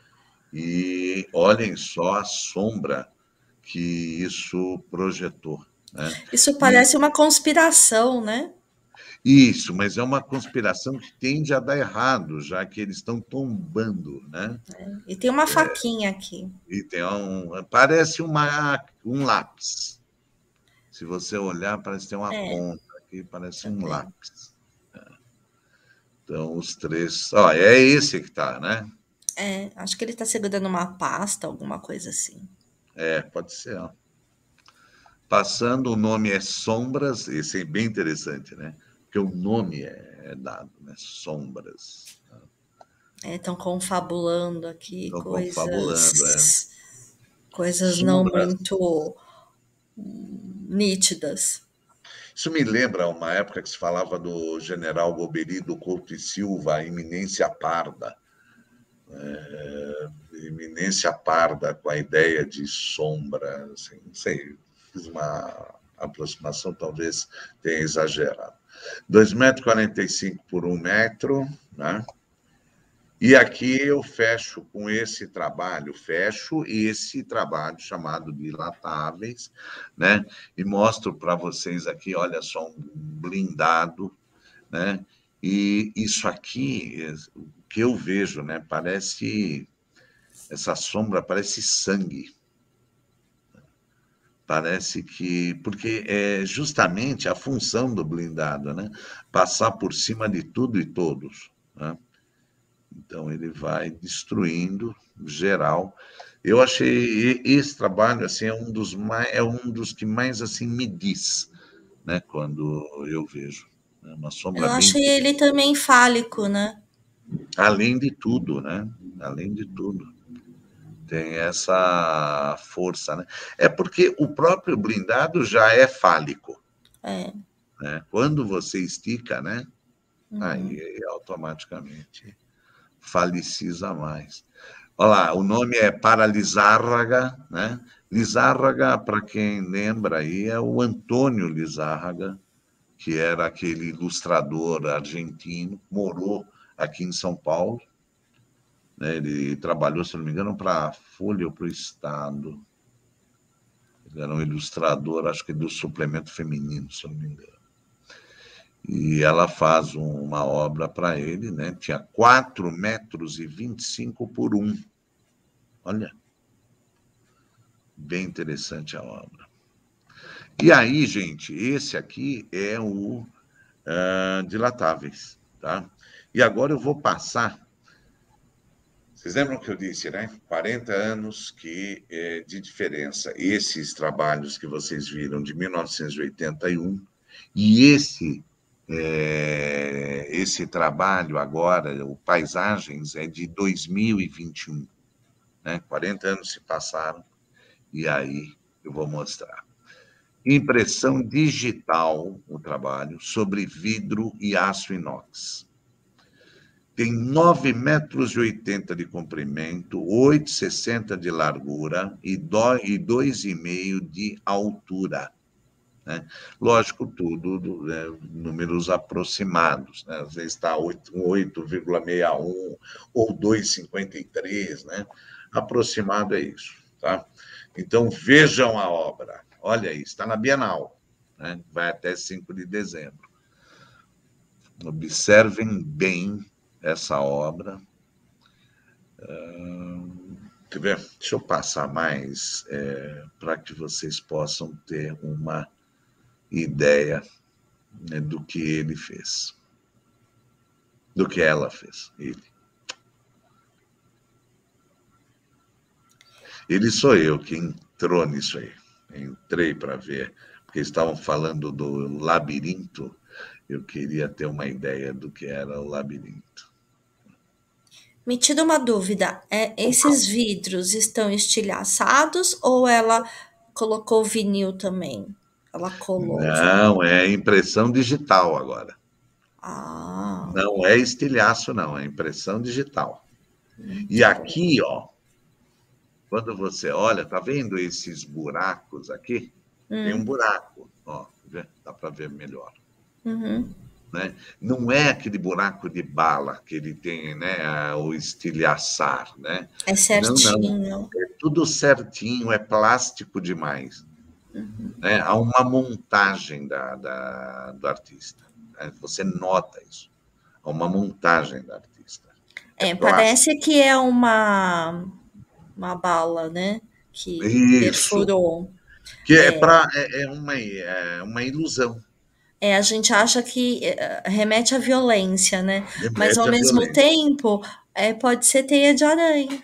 E olhem só a sombra que isso projetou, né? Isso E parece uma conspiração, né? isso, mas é uma conspiração que tende a dar errado, já que eles estão tombando, né? E tem uma faquinha aqui. E tem um, parece uma, um lápis. Se você olhar, parece que tem uma É, ponta aqui, parece um também. lápis. Então, os três. Ó, é esse que está, né? É, acho que ele tá segurando uma pasta, alguma coisa assim. É, pode ser. Ó. Passando, o nome é Sombras, esse é bem interessante, né? Porque o nome é, é dado, né? Sombras. Estão confabulando aqui Estão confabulando, é. coisas, coisas não Sombras. muito nítidas. Isso me lembra uma época que se falava do general Goberido Couto e Silva, a iminência parda. É, iminência parda com a ideia de sombra, assim, não sei, fiz uma aproximação, talvez tenha exagerado. dois metros e quarenta e cinco por um metro, né? E aqui eu fecho com esse trabalho, fecho esse trabalho chamado de Dilatáveis, né? E mostro para vocês aqui, olha só, um blindado, né? E isso aqui, o que eu vejo, né? Parece, essa sombra parece sangue. Parece que, porque é justamente a função do blindado, né? Passar por cima de tudo e todos, né? Então ele vai destruindo geral. Eu achei esse trabalho assim é um dos mais é um dos que mais assim me diz, né? Quando eu vejo, né? Uma sombra Eu bem achei ele também fálico, né? além de tudo, né? Além de tudo tem essa força, né? É porque o próprio blindado já é fálico, É. né? Quando você estica, né? Uhum. Aí automaticamente faliciza mais. Olha lá, o nome é Paralisárraga, né? Lizárraga, para quem lembra aí, é o Antônio Lizárraga, que era aquele ilustrador argentino, morou aqui em São Paulo, né? Ele trabalhou, se não me engano, para a Folha ou para o Estado. Ele era um ilustrador, acho que do Suplemento Feminino, se eu não me engano. E ela faz uma obra para ele, né? Tinha quatro metros e vinte e cinco por um. Olha, bem interessante a obra. E aí, gente, esse aqui é o uh, Dilatáveis, tá? E agora eu vou passar. Vocês lembram que eu disse, né? quarenta anos que, é, de diferença. Esses trabalhos que vocês viram de mil novecentos e oitenta e um e esse, é, esse trabalho agora, o Paisagens, é de dois mil e vinte e um. Né? quarenta anos se passaram e aí eu vou mostrar. Impressão digital, o trabalho, sobre vidro e aço inox. Tem nove metros e oitenta de comprimento, oito e sessenta de largura e dois e meio de altura. Né? Lógico, tudo né, números aproximados. Né? Às vezes está oito vírgula sessenta e um ou dois vírgula cinquenta e três. Né? Aproximado é isso. Tá? Então, vejam a obra. Olha aí, está na Bienal. Né? Vai até cinco de dezembro. Observem bem essa obra. Uh, deixa eu passar mais é, para que vocês possam ter uma ideia né, do que ele fez. Do que ela fez, ele. Ele sou eu que entrou nisso aí. Entrei para ver, porque estavam falando do labirinto, eu queria ter uma ideia do que era o labirinto. Me tira uma dúvida, é, esses vidros estão estilhaçados ou ela colocou vinil também? Ela colou? Não, é impressão digital agora. Ah. Não é estilhaço, não, é impressão digital. Hum, e aqui, ó, quando você olha, tá vendo esses buracos aqui? Hum. Tem um buraco, ó, dá para ver melhor. Uhum. Né? Não é aquele buraco de bala que ele tem, né, o estilhaçar, né? É certinho. Não, não. É tudo certinho, é plástico demais. Uhum. Né? Há uma montagem da, da, do artista. Né? Você nota isso. Há uma montagem do artista. É, é parece que é uma, uma bala, né? Que isso. Perfurou. Que é, é, pra, é, é, uma, é uma ilusão. É, a gente acha que remete à violência, né? Remete Mas ao mesmo violência. tempo, é, pode ser teia de aranha.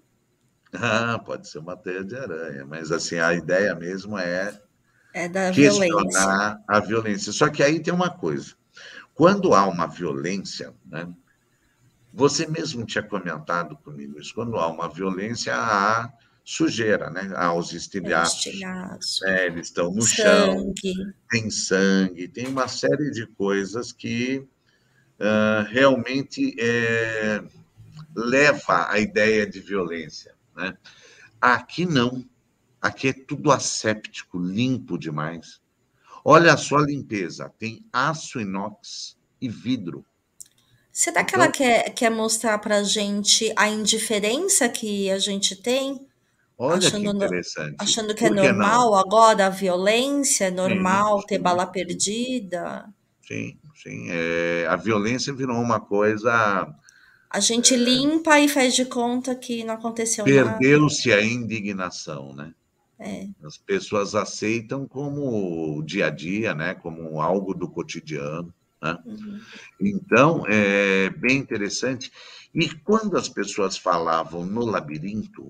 Ah, pode ser uma teia de aranha, mas assim, a ideia mesmo é, é da questionar violência. a violência. Só que aí tem uma coisa. Quando há uma violência, né? Você mesmo tinha comentado comigo isso, quando há uma violência, há sujeira, né? Há os estilhaços. É, estilhaço. Né? Eles estão no sangue. chão, tem sangue, tem uma série de coisas que uh, realmente é, leva à ideia de violência. Né? Aqui não. Aqui é tudo asséptico, limpo demais. Olha só a limpeza. Tem aço inox e vidro. Será que ela quer, quer mostrar pra gente a indiferença que a gente tem? Olha achando, que interessante. Achando que é normal não? agora a violência, é normal sim, ter sim, bala sim. perdida? Sim, sim. É, a violência virou uma coisa... A gente é, limpa e faz de conta que não aconteceu nada. Perdeu-se a indignação, né? É. As pessoas aceitam como o dia a dia, né? Como algo do cotidiano. Né? Uhum. Então, é bem interessante. E quando as pessoas falavam no labirinto,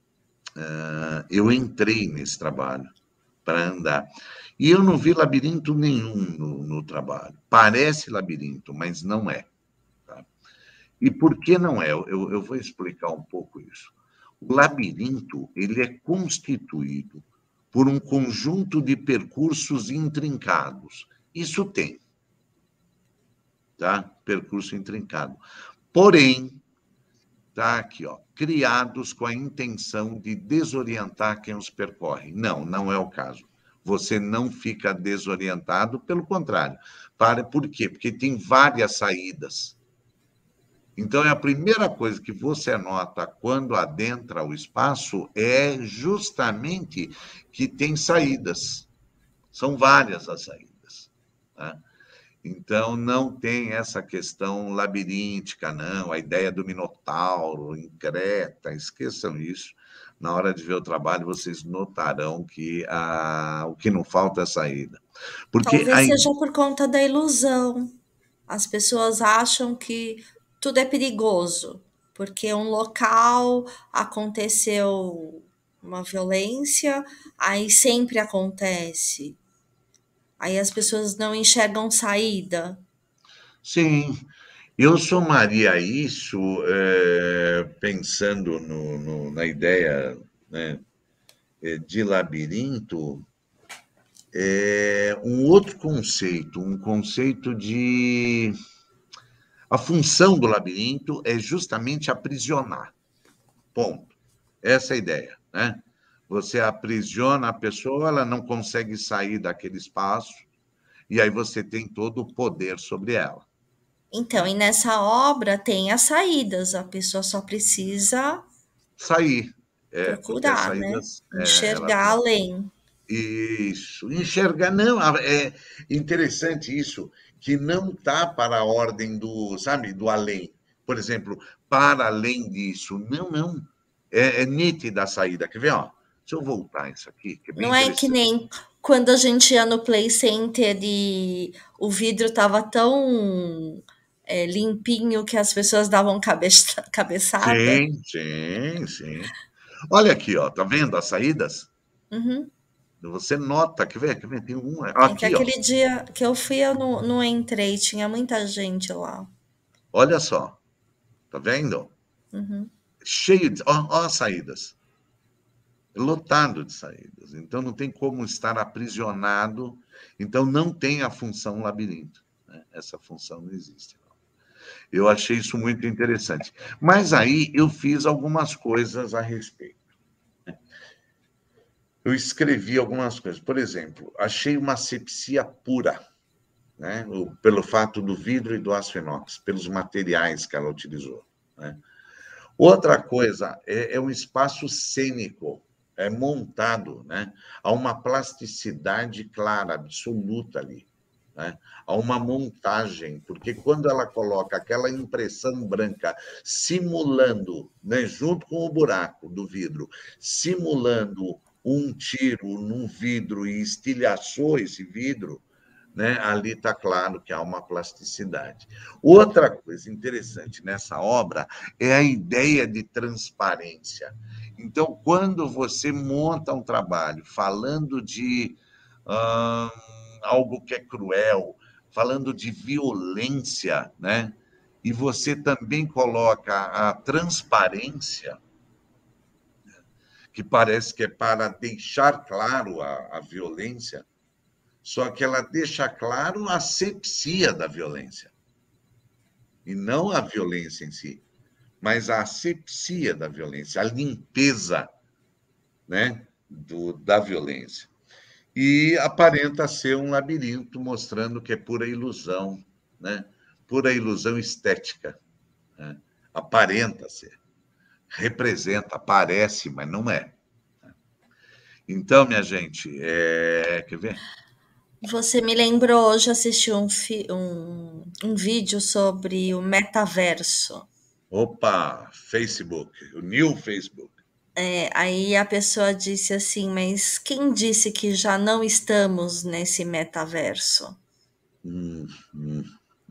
uh, eu entrei nesse trabalho para andar. E eu não vi labirinto nenhum no, no trabalho. Parece labirinto, mas não é. Tá? E por que não é? Eu, eu vou explicar um pouco isso. O labirinto ele é constituído por um conjunto de percursos intrincados. Isso tem. Tá? Percurso intrincado. Porém, tá aqui, ó, criados com a intenção de desorientar quem os percorre. Não, não é o caso. Você não fica desorientado, pelo contrário. Para, por quê? Porque tem várias saídas. Então, é a primeira coisa que você nota quando adentra o espaço é justamente que tem saídas. São várias as saídas, né? Então, não tem essa questão labiríntica, não. A ideia do Minotauro, em Creta, esqueçam isso. Na hora de ver o trabalho, vocês notarão que a, o que não falta é saída. Porque a, Talvez seja por conta da ilusão. As pessoas acham que tudo é perigoso, porque um local aconteceu uma violência, aí sempre acontece. Aí as pessoas não enxergam saída. sim, eu somaria isso, eh, pensando no, no, na ideia, né, de labirinto, é um outro conceito, um conceito de. A função do labirinto é justamente aprisionar. Ponto. Essa é a ideia, né? Você aprisiona a pessoa, ela não consegue sair daquele espaço, e aí você tem todo o poder sobre ela. Então, e nessa obra tem as saídas, a pessoa só precisa Sair, é, porque as procurar, né? saídas, é, elas Enxergar não. além. Isso, enxergar, não, é interessante isso, que não está para a ordem do, sabe, do além. Por exemplo, para além disso, não, não. É, é nítida a saída. Quer ver, ó? Deixa eu voltar isso aqui, que é bem Não é que interessante. nem quando a gente ia no Play Center e o vidro tava tão é, limpinho que as pessoas davam cabeça, cabeçada. Sim, sim, sim. Olha aqui, ó, tá vendo as saídas? Uhum. Você nota, quer ver? Quer ver? Tem um É que aqui, ó. aquele dia que eu fui, eu não, não entrei, tinha muita gente lá. Olha só, tá vendo? Uhum. Cheio de, ó, ó as saídas. Lotado de saídas. Então, não tem como estar aprisionado. Então, não tem a função labirinto, né? Essa função não existe. Não. Eu achei isso muito interessante. Mas aí eu fiz algumas coisas a respeito. Eu escrevi algumas coisas. Por exemplo, achei uma asepsia pura, né? Pelo fato do vidro e do aço inox, pelos materiais que ela utilizou, né? Outra coisa é, é um espaço cênico, é montado, né? Há uma plasticidade clara, absoluta ali, né? Há uma montagem, porque quando ela coloca aquela impressão branca, simulando, né, junto com o buraco do vidro, simulando um tiro num vidro e estilhaçou esse vidro, né, ali está claro que há uma plasticidade. Outra coisa interessante nessa obra é a ideia de transparência. Então, quando você monta um trabalho falando de hum, algo que é cruel, falando de violência, né, e você também coloca a transparência, que parece que é para deixar claro a, a violência, só que ela deixa claro a asepsia da violência, e não a violência em si, mas a asepsia da violência, a limpeza, né, do, da violência. E aparenta ser um labirinto, mostrando que é pura ilusão, né? Pura ilusão estética. Né? Aparenta ser, representa, parece, mas não é. Então, minha gente, é... quer ver? Você me lembrou, hoje assisti um, fi- um, um vídeo sobre o metaverso. Opa, Facebook, o new Facebook. É, aí a pessoa disse assim, mas quem disse que já não estamos nesse metaverso? Hum, hum.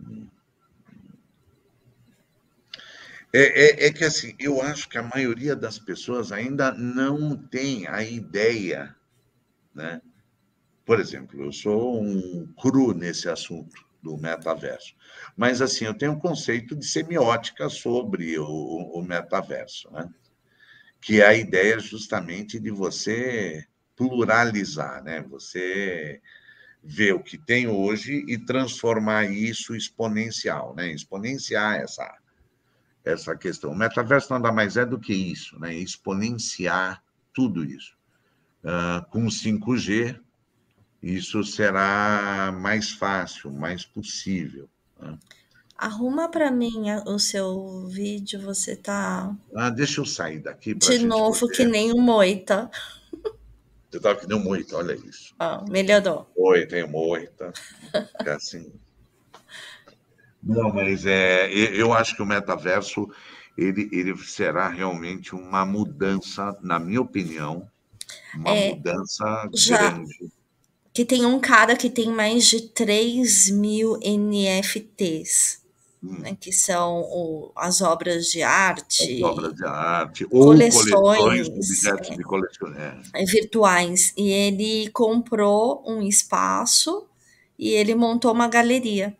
É, é, é que assim, eu acho que a maioria das pessoas ainda não tem a ideia, né? Por exemplo, eu sou um cru nesse assunto do metaverso, mas assim, eu tenho um conceito de semiótica sobre o, o metaverso, né? Que é a ideia justamente de você pluralizar, né? Você ver o que tem hoje e transformar isso exponencial, né? Exponenciar essa essa questão. O metaverso nada mais é do que isso, né? Exponenciar tudo isso. Uh, com cinco G, isso será mais fácil, mais possível. Né? Arruma para mim a- o seu vídeo, você tá Ah, deixa eu sair daqui para a de gente novo que poder. nem o Moita. Eu estava que nem muito, olha isso. Ó, melhorou. Oi, tem moita. É assim. Não, mas é, e- eu acho que o metaverso ele, ele será realmente uma mudança, na minha opinião, uma É, mudança já grande. que tem um cara que tem mais de três mil N F Ts, né, Hum, que são o- as obras de as obras arte, de arte ou coleções de coleções objetos de colecionar. é, virtuais. E ele comprou um espaço e ele montou uma galeria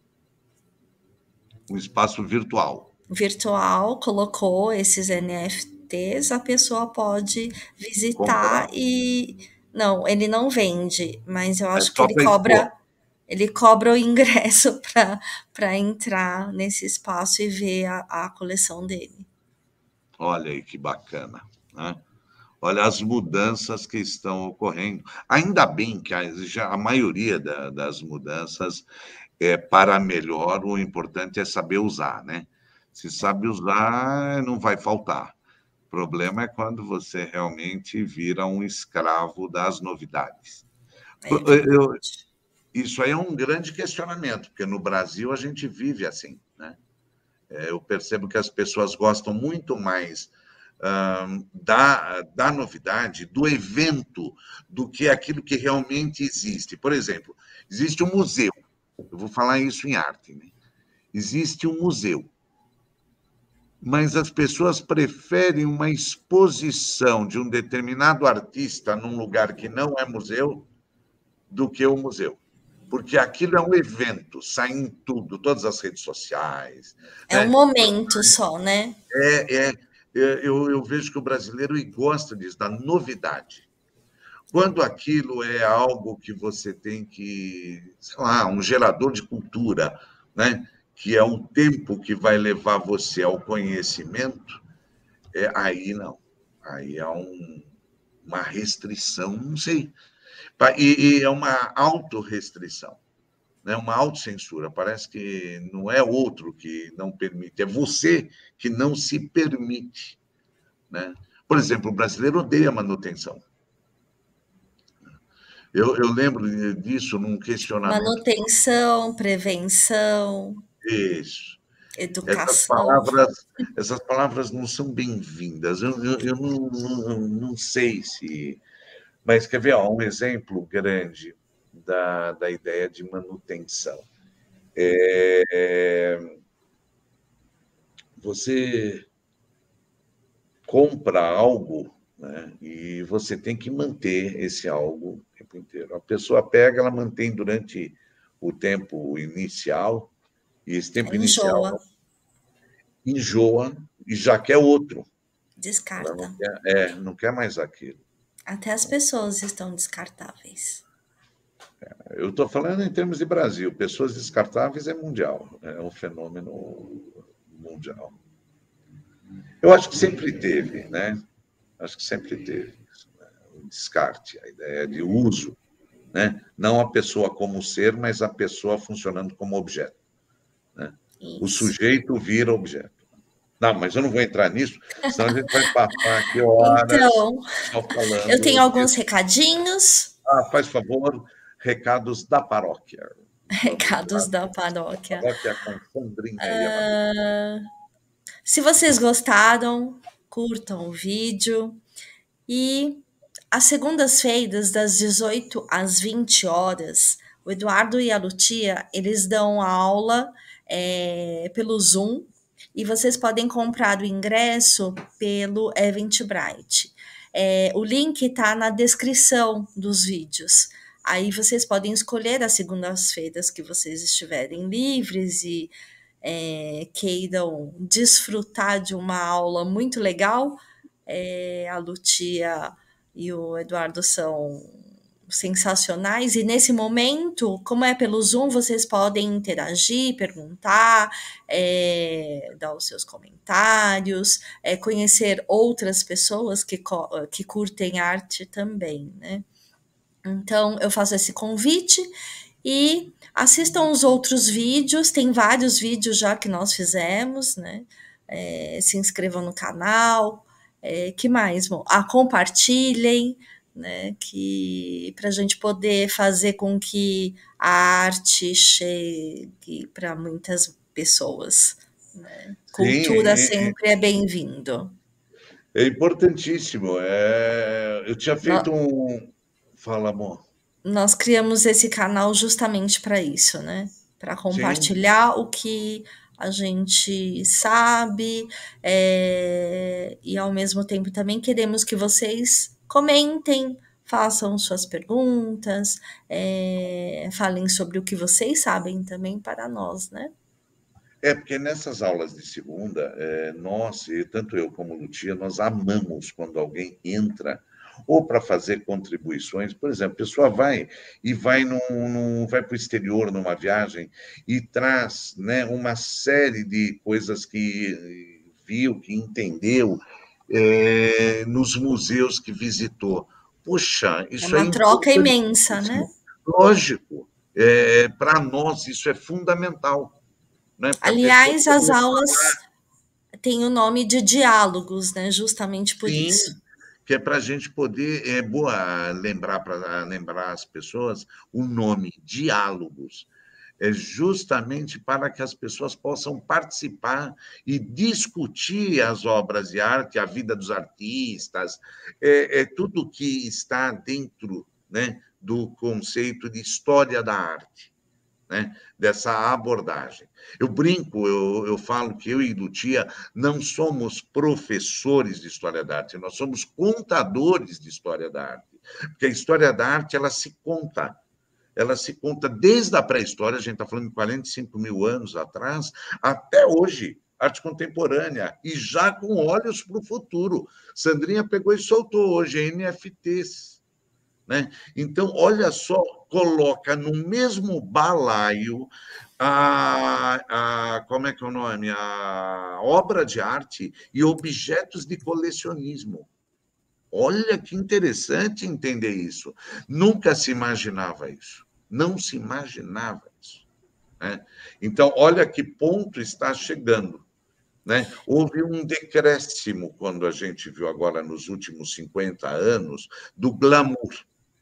Um espaço virtual. virtual, colocou esses N F Ts, a pessoa pode visitar Comprar. e não, ele não vende, mas eu É acho que só ele para expor. cobra ele cobra o ingresso para para entrar nesse espaço e ver a, a coleção dele. Olha aí que bacana, né? Olha as mudanças que estão ocorrendo. Ainda bem que a, já a maioria da- das mudanças é para melhor, o importante é saber usar, né? Se sabe usar, não vai faltar. O problema é quando você realmente vira um escravo das novidades. É Eu- verdade. isso aí é um grande questionamento, porque no Brasil a gente vive assim, né? É, eu percebo que as pessoas gostam muito mais hum, da, da novidade, do evento, do que aquilo que realmente existe. Por exemplo, existe um museu, eu vou falar isso em arte, né? Existe um museu, mas as pessoas preferem uma exposição de um determinado artista num lugar que não é museu do que o museu. Porque aquilo é um evento, sai em tudo, todas as redes sociais, É um né? momento só, né? É, é, é, eu, eu vejo que o brasileiro gosta disso, da novidade. Quando aquilo é algo que você tem que, sei lá, um gerador de cultura, né? Que é um tempo que vai levar você ao conhecimento, é, aí não. Aí é um, uma restrição, não sei. E, e é uma autorrestrição, né? Uma autocensura. Parece que não é outro que não permite, é você que não se permite, né? Por exemplo, o brasileiro odeia manutenção. Eu, eu lembro disso num questionamento. Manutenção, prevenção, Isso. Essas educação. palavras, essas palavras não são bem-vindas. Eu, eu, eu não, não, não sei se. Mas quer ver, ó, um exemplo grande da, da ideia de manutenção. É, você compra algo, né, e você tem que manter esse algo o tempo inteiro. A pessoa pega, ela mantém durante o tempo inicial, e esse tempo inicial Enjoa, enjoa e já quer outro. Ela não descarta. quer, é, não quer mais aquilo. Até as pessoas estão descartáveis. Eu estou falando em termos de Brasil. Pessoas descartáveis é mundial, é um fenômeno mundial. Eu acho que sempre teve, né? Acho que sempre teve isso, né? O descarte, a ideia de uso, né? Não a pessoa como ser, mas a pessoa funcionando como objeto, né? O Isso. sujeito vira objeto. Não, mas eu não vou entrar nisso, senão a gente vai passar aqui horas Então, só eu tenho falando alguns disso. recadinhos. Ah, faz favor, recados da paróquia. Vamos lá. Recados da paróquia. Paróquia com Sandrinha e Amadeu. Se vocês gostaram, curtam o vídeo. E às segundas-feiras, das dezoito às vinte horas, o Eduardo e a Lutia, eles dão aula é, pelo Zoom e vocês podem comprar o ingresso pelo Eventbrite. É, o link está na descrição dos vídeos. Aí vocês podem escolher as segundas-feiras que vocês estiverem livres e é, queiram desfrutar de uma aula muito legal. É, a Lutia e o Eduardo são sensacionais, e nesse momento, como é pelo Zoom, vocês podem interagir, perguntar, é, dar os seus comentários, é, conhecer outras pessoas que, que curtem arte também, né? Então, eu faço esse convite E assistam os outros vídeos, tem vários vídeos já que nós fizemos, né? É, se inscrevam no canal. É, que mais? Bom, ah, compartilhem, né? Que para a gente poder fazer com que a arte chegue para muitas pessoas. Né? Sim, Cultura é, sempre é bem-vindo. é importantíssimo. É, eu tinha feito No- um. Fala, amor. Nós criamos esse canal justamente para isso, né? Para Sim, compartilhar o que a gente sabe, é, e ao mesmo tempo também queremos que vocês comentem, façam suas perguntas, é, falem sobre o que vocês sabem também para nós, né? é porque nessas aulas de segunda, é, nós, e tanto eu como Lutia, nós amamos quando alguém entra ou para fazer contribuições. Por exemplo, a pessoa vai e vai, num, num- vai para o exterior numa viagem e traz, né, uma série de coisas que viu, que entendeu, é, nos museus que visitou. Puxa, É isso é uma troca imensa, né? importantíssimo. Lógico, é, para nós isso é fundamental, né? Porque a pessoa Aliás, as poder aulas falar, têm o nome de diálogos, né? Justamente por sim, isso. que é para a gente poder, é boa lembrar para lembrar as pessoas o nome, diálogos. É justamente para que as pessoas possam participar e discutir as obras de arte, a vida dos artistas, é, é tudo que está dentro, né, do conceito de história da arte. Né, dessa abordagem. Eu brinco, eu, eu falo que eu e Lutia não somos professores de história da arte, nós somos contadores de história da arte. Porque a história da arte ela se conta, ela se conta desde a pré-história, a gente está falando de quarenta e cinco mil anos atrás, até hoje, arte contemporânea, e já com olhos para o futuro. Sandrinha pegou e soltou hoje N F Ts. Né? Então, olha só, coloca no mesmo balaio a, a como é que é o nome? A obra de arte e objetos de colecionismo. Olha que interessante entender isso. Nunca se imaginava isso. Não se imaginava isso. Né? Então, olha que ponto está chegando. Né? Houve um decréscimo, quando a gente viu agora nos últimos cinquenta anos, do glamour.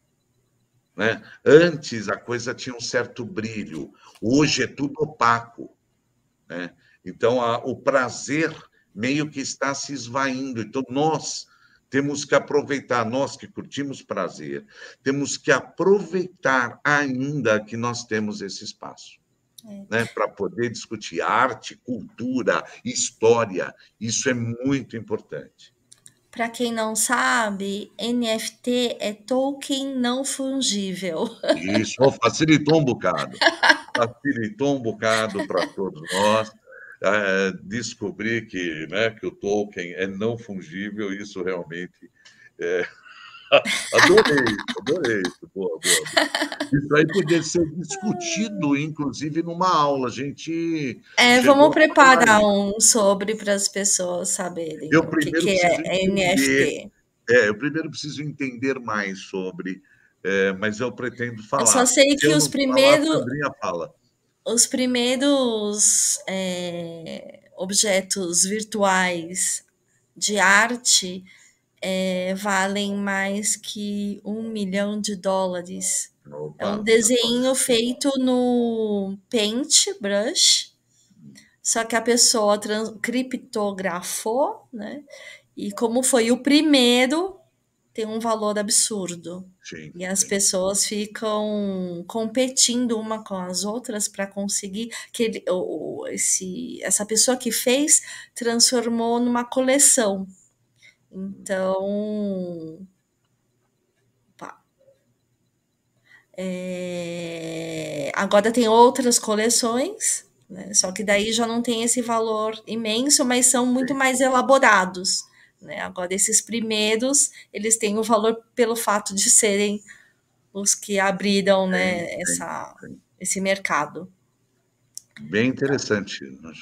Né? Antes a coisa tinha um certo brilho, hoje é tudo opaco. Né? Então, a, o prazer meio que está se esvaindo. Então, nós temos que aproveitar, nós que curtimos prazer, temos que aproveitar ainda que nós temos esse espaço. Né, para poder discutir arte, cultura, história. Isso é muito importante. Para quem não sabe, N F T é token não fungível. Isso facilitou um bocado. Facilitou um bocado para todos nós. É, descobrir que, né, que o Tolkien é não fungível, isso realmente. É... Adorei, adorei isso. Boa, boa, boa. Isso aí podia ser discutido, inclusive, numa aula. A gente É, chegou vamos a falar preparar isso. um sobre para as pessoas saberem Eu o que, primeiro que preciso é entender, N F T. é, eu primeiro preciso entender mais sobre, é, mas eu pretendo Eu só falar. sei Se que eu os não falar, a primeiros, Sandrinha fala. os primeiros é, objetos virtuais de arte é, valem mais que um milhão de dólares. É Opa, um já pode. desenho feito no Paintbrush, só que a pessoa trans, criptografou, né? E como foi o primeiro, tem um valor absurdo. Sim, E as sim. pessoas ficam competindo uma com as outras para conseguir que ele, o, esse, essa pessoa que fez transformou numa coleção. Então, pá, é, agora tem outras coleções, né? Só que daí já não tem esse valor imenso, mas são muito Sim, mais elaborados. Né? Agora, esses primeiros, eles têm o valor pelo fato de serem os que abriram, sim, né, sim, essa, sim. esse mercado. Bem interessante.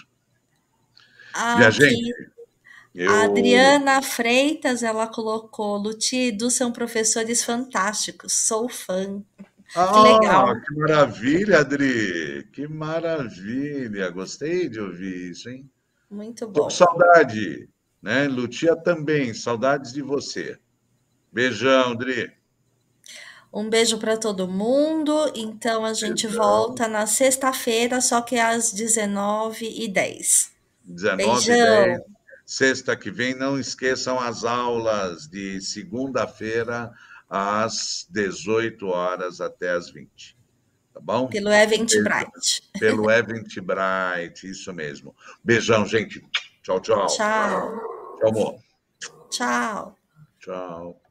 Minha gente, Aqui, a eu. Adriana Freitas, ela colocou, Lutido, são professores fantásticos, sou fã. Que Ah, legal. que maravilha, Adri! Que maravilha! Gostei de ouvir isso, hein? Muito Tô com bom. saudade, né? Lutia também, saudades de você. Beijão, Adri. Um beijo para todo mundo. Então a gente Beijão. volta na sexta-feira, só que às dezenove e dez. dezenove e dez. Beijão. Sexta que vem, não esqueçam as aulas de segunda-feira às dezoito horas até às vinte. Tá bom? Pelo Um beijo Eventbrite. pelo Eventbrite, isso mesmo. Beijão, gente. Tchau, tchau. Tchau. Tchau, amor. Tchau. Tchau.